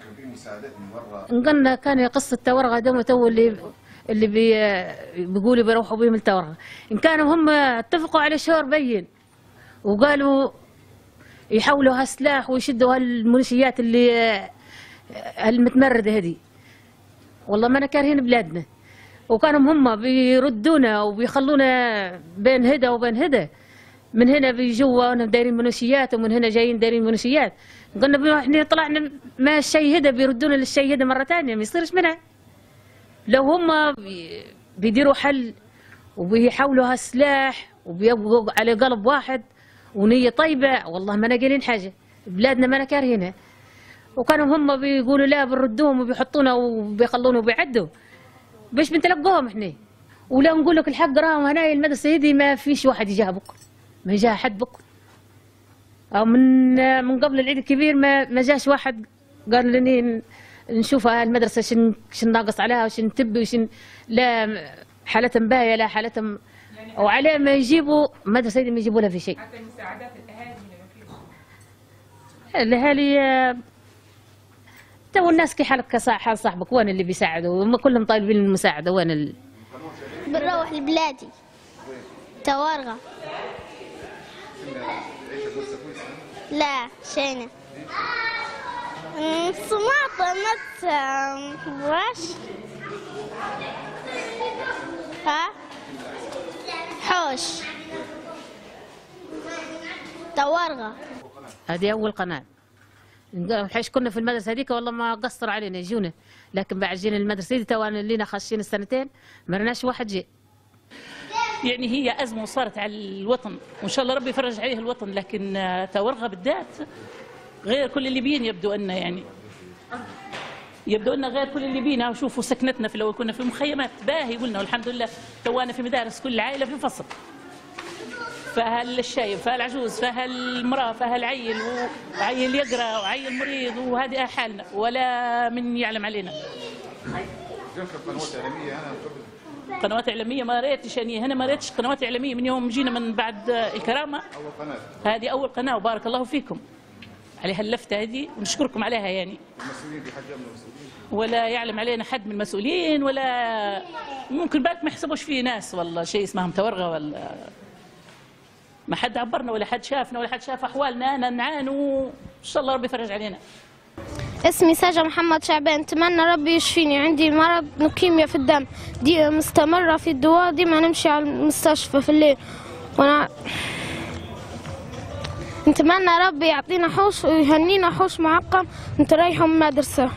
Speaker 4: نقلنا كان قصة تورغة دوما تو اللي بيقولوا بيروحوا بهم التورغة، إن كانوا هم اتفقوا على شهر بين وقالوا يحولوا هالسلاح ويشدوا هالميليشيات اللي المتمردة هذه، والله ما أنا كارهين بلادنا، وكانوا هم بيردونا وبيخلونا بين هدا وبين هدا، من هنا بيجوا دايرين ميليشيات ومن هنا جايين دايرين ميليشيات، قلنا احنا طلعنا ما الشيء هدا بيردونا للشيء هدا مرة ثانية، ما يصيرش منها. لو هم بيديروا حل وبيحولوا هالسلاح وبيبقوا على قلب واحد ونية طيبة، والله ما أنا قايلين حاجة، بلادنا ما أنا كارهينها. وكانوا هم بيقولوا لا بنردوهم وبيحطونا وبيخلونا وبيعدوا، باش بنتلقوهم احنا. ولا نقول لك الحق راهم هنايا المدرسة هذه ما فيش واحد يجاها بكره، ما جاها حد بكره. أو من قبل العيد الكبير ما جاش واحد قال لي نشوف المدرسة شن ناقص عليها وشن تبي وشن لا حالتها باهية لا حالتها، وعليه ما يجيبوا مدرسة ما يجيبوا لها في شيء.
Speaker 13: حتى مساعدات الأهالي ما فيش.
Speaker 4: الأهالي تو الناس كي حالك حال صاحبك، وين اللي بيساعدوا؟ هم كلهم طالبين المساعدة، وين
Speaker 14: بنروح لبلادي تورغة. لا شينا سمعت واش ها حوش تورغة.
Speaker 4: هذه أول قناة، حيش كنا في المدرسة هذيك والله ما قصروا علينا يجونا، لكن بعد جينا المدرسة دي توانا لينا خاشين السنتين ما رناش واحد جي.
Speaker 10: يعني هي أزمة وصارت على الوطن، وإن شاء الله ربي يفرج عليه الوطن، لكن تورغة بالذات غير كل الليبيين يبدو أن غير كل الليبيين. وشوفوا سكنتنا في الأول كنا في مخيمات باهي قلنا، والحمد لله توانا في مدارس كل عائلة في فصل، فهل الشايب فهل العجوز فهل المرأة فهل العيل، وعيل يقرأ وعيل مريض، وهذه حالنا ولا من يعلم علينا. قنوات إعلامية ما رأيتش، يعني هنا ما رأيتش قنوات إعلامية من يوم جينا من بعد الكرامة. أول قناة هذه أول قناة، وبارك الله فيكم على هاللفتة هذه ونشكركم عليها. يعني
Speaker 13: المسؤولين في حد من المسؤولين
Speaker 10: ولا يعلم علينا حد من المسؤولين، ولا ممكن بالك ما يحسبوش فيه ناس والله شيء اسمها متورغة، ولا ما حد عبرنا ولا حد شافنا ولا حد شاف أحوالنا. أنا نعانوا، إن شاء الله ربي يفرج علينا.
Speaker 14: اسمي ساجة محمد شعبان، أتمنى ربي يشفيني، عندي مرض لوكيميا في الدم دي مستمرة في الدواء، دي ما نمشي على المستشفى في الليل، وأنا نتمنى ربي يعطينا حوش ويهنينا حوش معقم نتريحوا من المدرسة.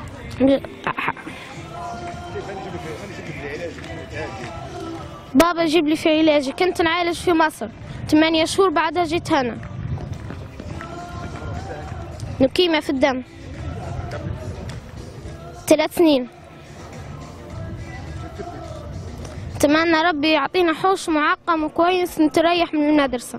Speaker 14: بابا جيب لي في علاجي، كنت نعالج في مصر 8 شهور، بعدها جيت هنا لوكيميا في الدم 3 سنين. أتمنى ربي يعطينا حوش معقم وكويس نتريح من المدرسة.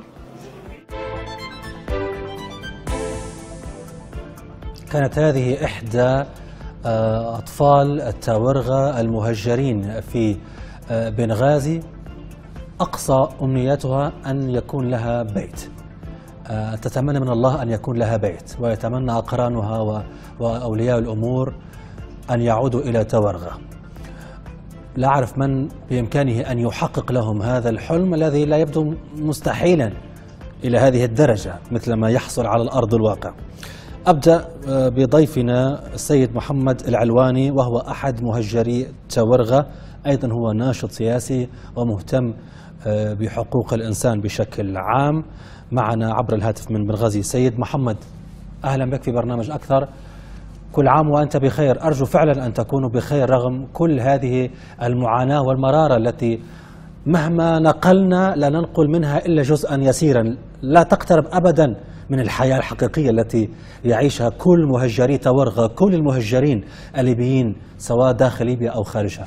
Speaker 1: كانت هذه إحدى أطفال التورغة المهجرين في بنغازي، أقصى أمنياتها أن يكون لها بيت، تتمنى من الله أن يكون لها بيت، ويتمنى أقرانها وأولياء الأمور أن يعودوا إلى تورغة. لا أعرف من بإمكانه أن يحقق لهم هذا الحلم الذي لا يبدو مستحيلا إلى هذه الدرجة مثل ما يحصل على الأرض الواقع. أبدأ بضيفنا السيد محمد العلواني، وهو أحد مهجري تورغة، أيضا هو ناشط سياسي ومهتم بحقوق الإنسان بشكل عام، معنا عبر الهاتف من بنغازي. سيد محمد، أهلا بك في برنامج أكثر. كل عام وأنت بخير، أرجو فعلا أن تكونوا بخير رغم كل هذه المعاناة والمرارة التي مهما نقلنا لا ننقل منها إلا جزءا يسيرا، لا تقترب أبدا من الحياة الحقيقية التي يعيشها كل مهجري تورغة، كل المهجرين الليبيين سواء داخل ليبيا أو خارجها.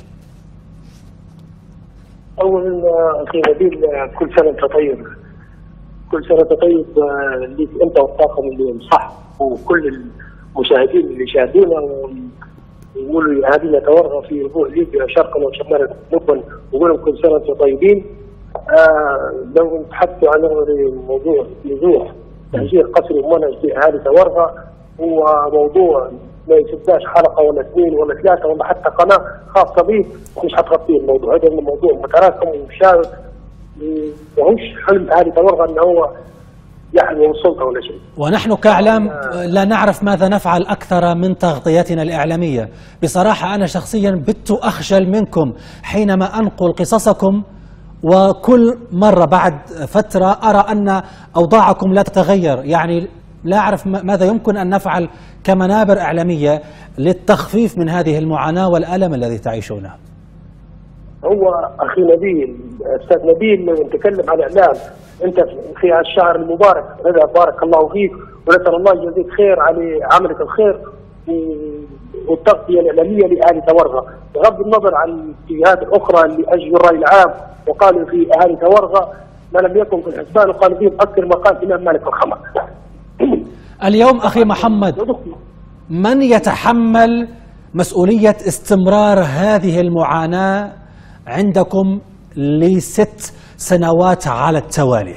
Speaker 9: أولا أخي نبيل، كل سنة أنت طيب، كل سنة أنت طيب ليك أنت والطاقم اللي مصح وكل المشاهدين اللي شاهدونا ويقولوا هذه نتورغى في ربوع ليبيا شرقا وشمالا مدن، ويقولوا كل سنه وانتم طيبين. لو نتحدثوا عن موضوع نزوح تهجير قسري ومنهج لاهالي تورغى، هو موضوع ما يسداش حلقه ولا اثنين ولا ثلاثه ولا حتى قناه خاصه به مش حتغطيه الموضوع. هذا الموضوع متراكم وشائك، ومش حلم اهالي تورغى انه هو يحلو السلطه ولا شيء.
Speaker 1: ونحن كإعلام لا نعرف ماذا نفعل أكثر من تغطياتنا الإعلامية. بصراحة أنا شخصيا بت أخجل منكم حينما أنقل قصصكم، وكل مرة بعد فترة أرى أن أوضاعكم لا تتغير. يعني لا أعرف ماذا يمكن أن نفعل كمنابر إعلامية للتخفيف من هذه المعاناة والألم الذي تعيشونه.
Speaker 9: هو أخي نبيل، أستاذ نبيل، لو نتكلم عن الإعلام، أنت في الشهر المبارك هذا بارك الله فيك، ونسأل الله يجزيك خير على عملك الخير والتغطية الإعلامية لأهالي تورغى، بغض النظر عن الجهات الأخرى اللي أجوا الرأي العام وقالوا في أهالي تورغى ما لم يكن في الحسبان، وقالوا فيه أكثر ما قال الإمام مالك الخمر.
Speaker 1: اليوم أخي محمد، من يتحمل مسؤولية استمرار هذه المعاناة عندكم ل6 سنوات على التوالي؟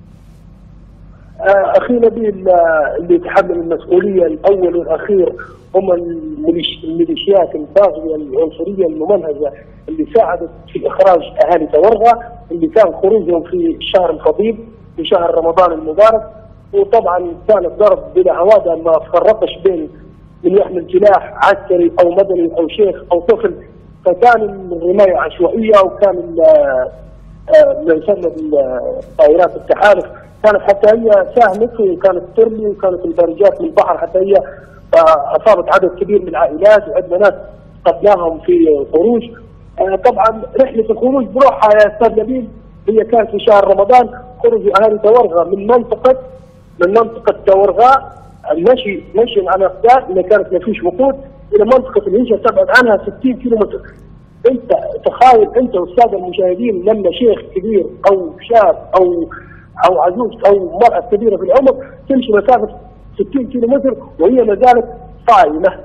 Speaker 9: أخي نبيل، اللي يتحمل المسؤولية الأول والأخير هم الميليشيات الباغية العنصرية الممنهجة اللي ساعدت في إخراج أهالي تورغى، اللي كان خروجهم في الشهر الفضيل في شهر رمضان المبارك. وطبعا كان الضرب بلا هوادة، ما فرقش بين من يحمل سلاح عسكري أو مدني أو شيخ أو طفل، فكان الرماية عشوائية، وكان ما يسمى طائرات التحالف كانت حتى هي ساهمت، وكانت ترمي، وكانت البارجات من البحر حتى هي اصابت عدد كبير من العائلات، وعندنا ناس قتلاهم في الخروج. طبعا رحله الخروج بروحها يا استاذ نبيل هي كانت في شهر رمضان، خرجوا اهالي تورغى من منطقه تورغى مشي على اقدام اللي كانت ما فيش وقود الى منطقه الهجره تبعد عنها 60 كيلومتر. انت تخيل انت والساده المشاهدين لما شيخ كبير او شاب او عجوز او مراه كبيره في العمر تمشي مسافه 60 كيلومتر وهي ما زالت صايمه.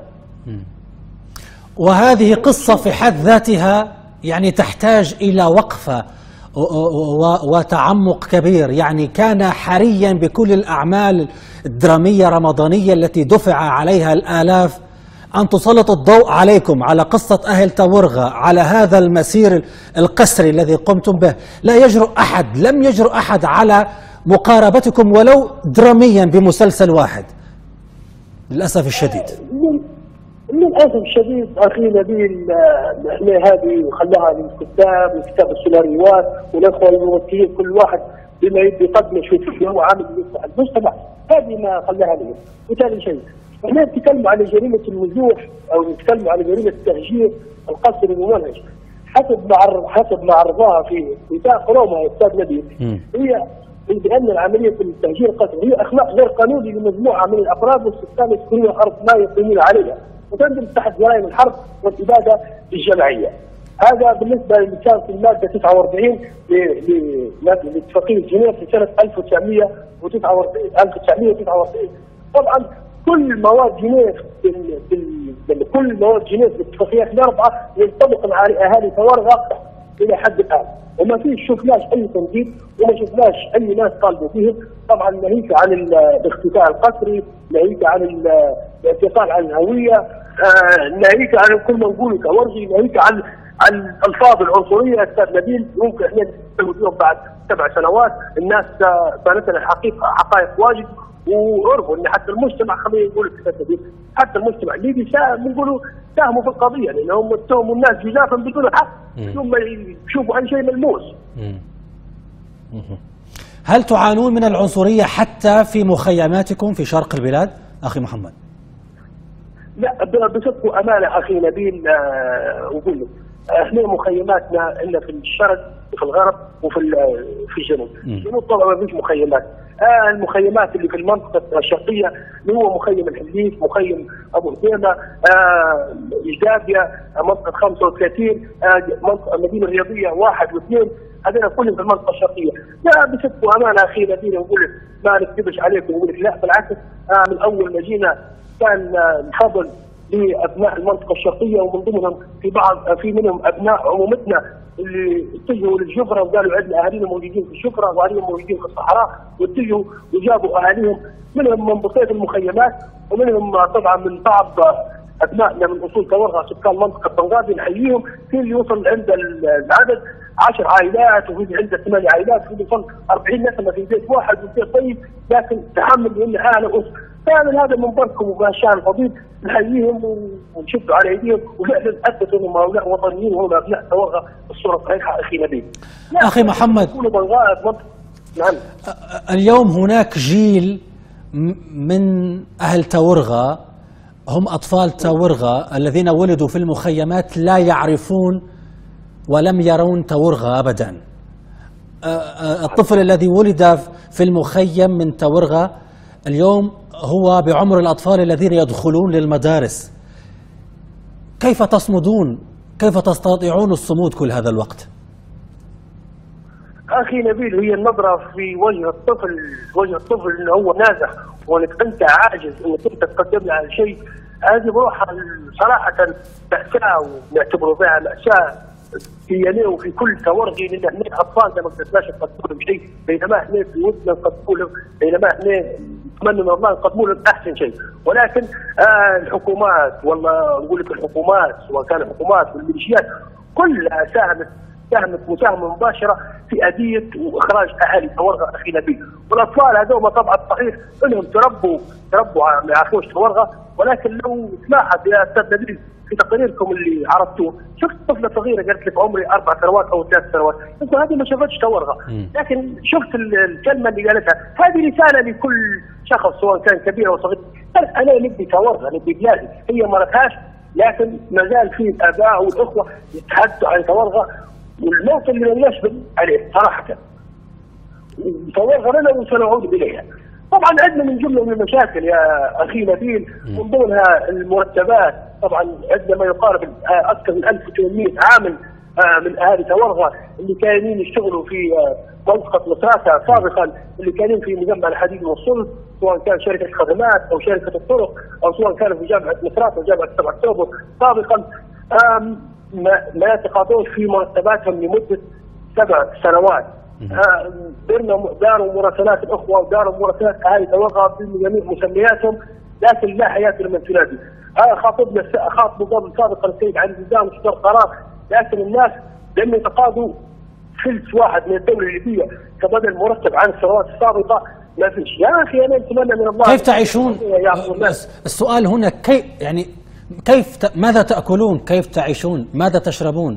Speaker 1: وهذه قصه في حد ذاتها يعني تحتاج الى وقفه وتعمق كبير. يعني كان حريا بكل الأعمال الدرامية الرمضانية التي دفع عليها الآلاف أن تسلط الضوء عليكم، على قصة أهل تورغى، على هذا المسير القسري الذي قمتم به. لم يجرؤ أحد على مقاربتكم ولو دراميا بمسلسل واحد، للأسف الشديد.
Speaker 9: للاسف الشديد اخي نبيل، احنا هذه خلاها للكتاب وكتاب السيناريوهات والاخوه الممثلين كل واحد بما يبي يقدم يشوف هو عامل يصلح المجتمع، هذه ما خلاها لهم. وثاني شيء احنا نتكلم على جريمه النزوح او نتكلم على جريمه التهجير القسري الممنهج حسب ما عرضوها في وثائق روما يا استاذ نبيل، هي بان العمليه في التهجير القسري هي اخلاق غير قانوني لمجموعه من الافراد والسكان يسكنون الارض ما يقيمون عليها، وتندرج تحت جرائم الحرب والاباده الجماعيه. هذا بالنسبه اللي كان في الماده 49 لاتفاقيه جنيف في سنه 1949. طبعا كل مواد جنيف كل مواد جنيف بالاتفاقيات الاربعه ينطبق على اهالي تورغى الى حد الان، وما فيش شفناش اي تنظيم وما شفناش اي ناس طالبوا فيهم. طبعا ناهيك عن الاختفاء القسري، ناهيك عن الاعتقال عن الهويه، ناهيك عن كل ما نقوله كورجي، ناهيك عن الالفاظ العنصريه استاذ نبيل. ممكن احنا نتكلم بعد 7 سنوات الناس بانت لنا حقائق واجد وعرفوا ان حتى المجتمع، خلينا نقول حتى المجتمع الليبي نقولوا ساهموا في القضيه، لانهم اتهموا الناس جزافا بدون حق ثم يشوفوا اي شيء ملموس.
Speaker 1: هل تعانون من العنصريه حتى في مخيماتكم في شرق البلاد اخي محمد؟
Speaker 9: لا بصدق وامانه اخي نبيل، اقول لك احنا مخيماتنا الا في الشرق وفي الغرب وفي الجنوب. الجنوب طبعا ما فيش مخيمات. المخيمات اللي في المنطقه الشرقيه اللي هو مخيم الحليف، مخيم ابو هديمه، جدابيا، منطقه 35، منطقه المدينه الرياضيه 1 و2، هذول كلهم في المنطقه الشرقيه. لا بصدق وامانه اخي نبيل نقول لك ما نكذبش عليكم ونقول لك لا، بالعكس من اول ما جينا كان الفضل لابناء المنطقه الشرقيه، ومن ضمنهم في منهم ابناء عمومتنا اللي اتجهوا للجفره وقالوا عندنا اهالينا موجودين في الجفره واهالينا موجودين في الصحراء، واتجهوا وجابوا اهاليهم منهم من بسيط المخيمات، ومنهم طبعا من بعض ابنائنا من اصول تورغه سكان منطقه بنغازي نحييهم. في اللي يوصل عند العدد 10 عائلات، وفي عنده 8 عائلات، وفي اللي يوصل 40 نسمه في بيت واحد وبيت طيب، لكن تحمل من اهل اسره. فعلا هذا من بركم وباشار الفضيل، نحييهم ونشدوا على ايديهم، وفعلا اثبتوا انهم هؤلاء وطنيين وهم ابناء تورغه بالصوره الصحيحه. اخي نبيل.
Speaker 1: اخي محمد،
Speaker 9: نعم.
Speaker 1: اليوم هناك جيل من اهل تورغه، هم اطفال تورغه الذين ولدوا في المخيمات، لا يعرفون ولم يرون تورغه ابدا. الطفل الذي ولد في المخيم من تورغه اليوم هو بعمر الأطفال الذين يدخلون للمدارس. كيف تصمدون؟ كيف تستطيعون الصمود كل هذا الوقت؟
Speaker 9: أخي نبيل، هي النظرة في وجه الطفل أنه هو نازح، وأنك أنت عاجز أنك أنت تقدم له على شيء، هذه بروحها صراحة مأساة، ونعتبره بها مأساة في يمين وفي كل تورغي، لأن احنا أطفالنا ما قدرناش نقدموا لهم شيء، بينما احنا في ودنا نقدموا لهم، بينما احنا نتمنى من الله نقدموا لهم أحسن شيء. ولكن الحكومات، والله نقول لك الحكومات سواء كان الحكومات والميليشيات كلها ساهمت مساهمة مباشرة في أذية وإخراج أهالي تورغه أخي نبيل. والأطفال هذول طبعا صحيح أنهم تربوا ما يعرفوش تورغه، ولكن لو تلاحظ يا أستاذ نبيل في تقريركم اللي عرضتوه، شفت طفلة صغيرة قالت لي في عمري 4 سنوات أو 3 سنوات، أنت هذه ما شافتش تورغه، لكن شفت الكلمة اللي قالتها، هذه رسالة لكل شخص سواء كان كبير أو صغير، أنا نبي تورغه، نبي بلادي، هي ما رتهاش، لكن ما زال في الآباء والأخوة يتحدثوا عن تورغه، والموت اللي ما يشبه عليه صراحة. تورغه لنا وسنعود إليها. طبعا عندنا من جمله من المشاكل يا اخي نبيل، من ضمنها المرتبات. طبعا عندنا ما يقارب اكثر من 1800 عامل من اهالي تورغه اللي كانوا يشتغلوا في منطقه مصراتة سابقا، اللي كانوا في مجمع الحديد والصلب، سواء كان شركه الخدمات او شركه الطرق، او سواء كانوا في جامعه مصراتة وجامعه 7 اكتوبر سابقا، ما يتقاضون في مرتباتهم لمده 7 سنوات. داروا مراسلات الاخوه وداروا مراسلات اهالي تورغه بجميع مسمياتهم، لكن لا حياه لمن تنادي. خاطبوا قبل سابقا السيد علي الزام وصدر قرار، لكن الناس لم يتقاضوا فلس واحد من الدوله الليبيه كبدل مرتب عن السنوات السابقه، ما فيش. يا اخي انا اتمنى من الله
Speaker 1: كيف تعيشون؟ السؤال هنا كيف ماذا تاكلون؟ كيف تعيشون؟ ماذا تشربون؟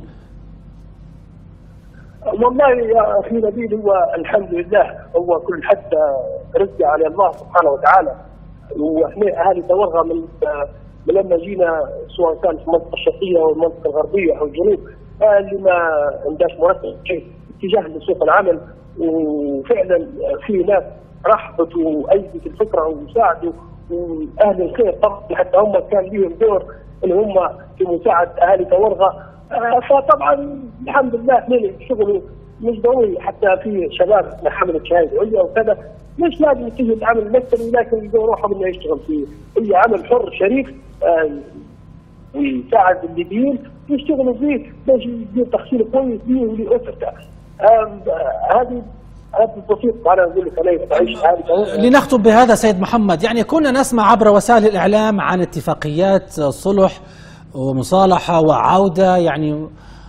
Speaker 9: والله يا اخي نبيل، هو الحمد لله هو كل حتى رزق على الله سبحانه وتعالى. واحنا اهالي تورغه من لما جينا سواء كان في المنطقه الشرقيه او المنطقه الغربيه او الجنوب، اللي ما عندهاش مرتب شيء اتجاه لسوق العمل، وفعلا في ناس رحبت وايدت الفكره وساعدوا، واهل الخير طبعا حتى هم كان لهم دور ان هم في مساعده اهالي تورغه. فطبعا الحمد لله احنا شغل مش ضروري، حتى في شباب حملت شهاده عليا وكذا، مش لازم يتجه العمل المكتبي، لكن يلقوا روحهم انه يشتغل في اي عمل حر شريف ويساعد الليبيين يشتغلوا فيه باش يدير تحصيل كويس ليه ولاسرته. هذه البسيط انا اقول لك انا بعيش هذه.
Speaker 1: لنختم بهذا سيد محمد، يعني كنا نسمع عبر وسائل الاعلام عن اتفاقيات صلح ومصالحه وعوده، يعني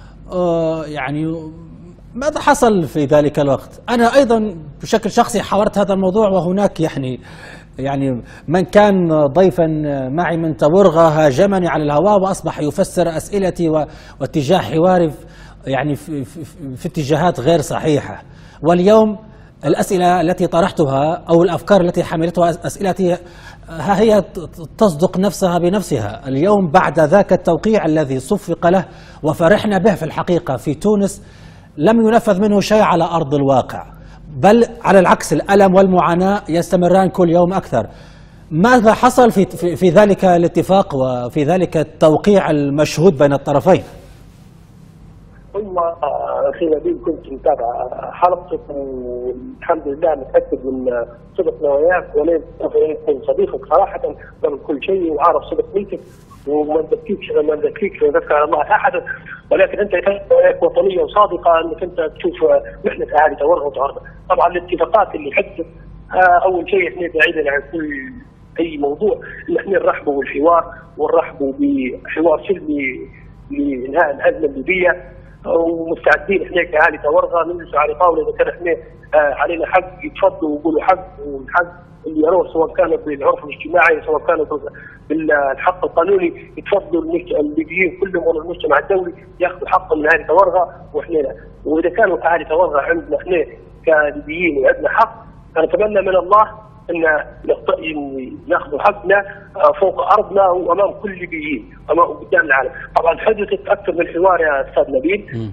Speaker 1: ماذا حصل في ذلك الوقت؟ أنا أيضا بشكل شخصي حاورت هذا الموضوع، وهناك يعني من كان ضيفا معي من تورغه هاجمني على الهواء وأصبح يفسر أسئلتي واتجاه حواري يعني في اتجاهات غير صحيحة. واليوم الأسئلة التي طرحتها أو الأفكار التي حملتها أسئلتي ها هي تصدق نفسها بنفسها. اليوم بعد ذاك التوقيع الذي صفق له وفرحنا به في الحقيقة في تونس، لم ينفذ منه شيء على أرض الواقع، بل على العكس الألم والمعاناة يستمران كل يوم أكثر. ماذا حصل في ذلك الاتفاق وفي ذلك التوقيع المشهود بين الطرفين؟
Speaker 9: هو والله اخي نبيل كنت متابع حلقتك والحمد لله متاكد من صدق نواياك ولين يكون صديقك صراحه قبل كل شيء وعارف صدق نيتك وما نذكيكش ونذكر على الله احدا، ولكن انت كانت نواياك وطنيه وصادقه انك انت تشوف محنه اهالي تورغه وتعرض. طبعا الاتفاقات اللي حدثت اول شيء احنا بعيدا عن كل اي موضوع ان احنا نرحبوا بالحوار ونرحبوا بحوار سلمي لانهاء الازمه الليبيه، ومستعدين احنا كاهالي تورغه نجلس على طاوله اذا كان احنا علينا حق يتفضلوا ويقولوا حق، والحق اللي يروه سواء كان بالعرف الاجتماعي سواء كان بالحق القانوني يتفضلوا الليبيين كلهم ولا المجتمع الدولي ياخذوا حقهم من اهالي تورغه واحنا لا. واذا كانوا اهالي تورغه عندنا احنا كليبيين وعندنا حق، نتمنى من الله ان ناخذ حقنا فوق ارضنا وامام كل الليبيين امام قدام العالم. طبعا حدثت اكثر من حوار يا استاذ نبيل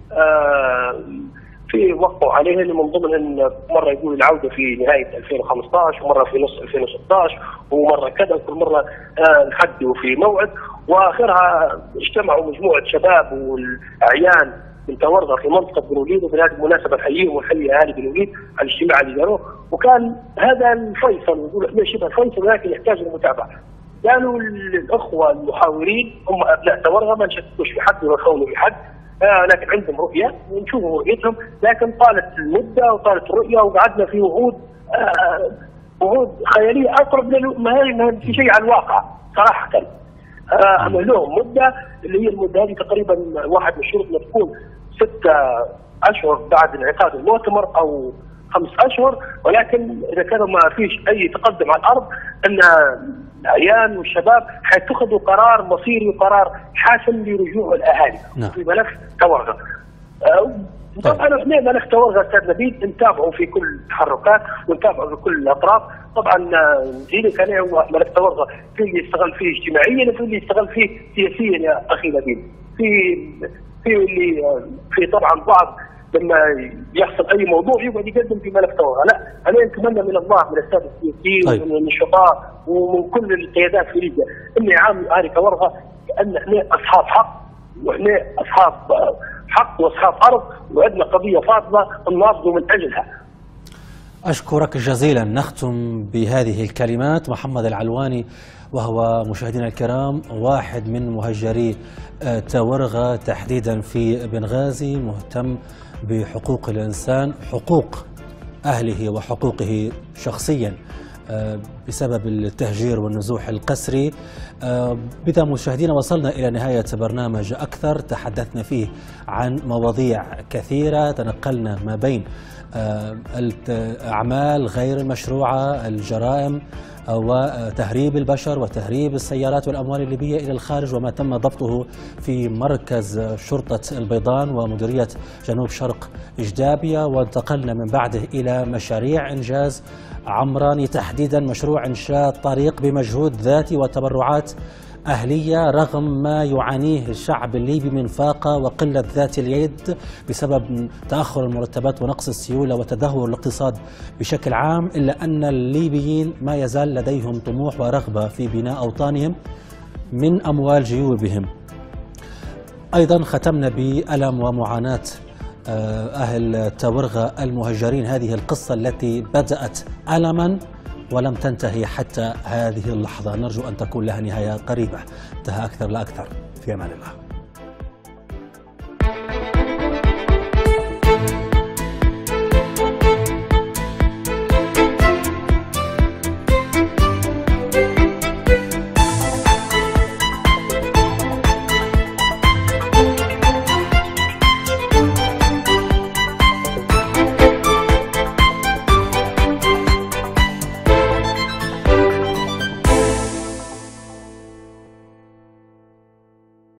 Speaker 9: في وقعوا عليه من ضمن ان مره يقول العوده في نهايه 2015 ومره في نص 2016 ومره كذا وكل مره نحدوا في موعد، واخرها اجتمعوا مجموعه شباب والاعيان من تورغه في منطقه بن وليد، وبهذه المناسبه نحييهم ونحيي اهالي بن وليد على الاجتماع اللي داروه، وكان هذا الفيصل نقول احنا شبه الفيصل ولكن يحتاج المتابعه. قالوا الاخوه المحاورين هم ابناء تورغه ما نشككوش في حد ولا نخونوا في حد، لكن عندهم رؤيه ونشوفوا رؤيتهم، لكن طالت المده وطالت الرؤيه وقعدنا في وعود خياليه اقرب ما في شيء على الواقع صراحه. لهم مده اللي هي المده هذه تقريبا واحد من شروطنا تكون 6 اشهر بعد انعقاد المؤتمر او 5 اشهر، ولكن اذا كانوا ما فيش اي تقدم على الارض ان الاعيان والشباب حيتخذوا قرار مصيري وقرار حاسم لرجوع الاهالي في ملف تورغه. طبعا احنا ملف تورغه استاذ نبيل نتابعه في كل التحركات ونتابعه في كل الاطراف. طبعا جيلي كان هو ملف تورغه في اللي يشتغل فيه اجتماعيا وفي اللي يشتغل فيه سياسيا يا اخي نبيل. في اللي في طبعا بعض لما يحصل اي موضوع يقعد يقدم في ملف تورغه، لا انا اتمنى من الله من الساده السياسيين ومن النشطاء ومن كل القيادات في ليبيا ان يعاملوا اهالي تورغه كان احنا اصحاب حق واحنا اصحاب حق واصحاب ارض وعندنا قضيه فاضله نناضلوا من اجلها.
Speaker 1: اشكرك جزيلا. نختم بهذه الكلمات محمد العلواني وهو مشاهدينا الكرام واحد من مهجري تورغه تحديدا في بنغازي، مهتم بحقوق الانسان، حقوق اهله وحقوقه شخصيا بسبب التهجير والنزوح القسري. بذا مشاهدينا وصلنا إلى نهاية برنامج أكثر، تحدثنا فيه عن مواضيع كثيرة، تنقلنا ما بين الأعمال غير المشروعة، الجرائم وتهريب البشر وتهريب السيارات والأموال الليبية إلى الخارج وما تم ضبطه في مركز شرطة البيضان ومديرية جنوب شرق إجدابية، وانتقلنا من بعده إلى مشاريع إنجاز عمراني، تحديدا مشروع إنشاء طريق بمجهود ذاتي وتبرعات أهلية رغم ما يعانيه الشعب الليبي من فاقة وقلة ذات اليد بسبب تأخر المرتبات ونقص السيولة وتدهور الاقتصاد بشكل عام، إلا أن الليبيين ما يزال لديهم طموح ورغبة في بناء أوطانهم من أموال جيوبهم. أيضا ختمنا بألم ومعاناة أهل تورغه المهجرين، هذه القصة التي بدأت ألما ولم تنتهي حتى هذه اللحظة، نرجو أن تكون لها نهاية قريبة. انتهى أكثر لا أكثر، في أمان الله.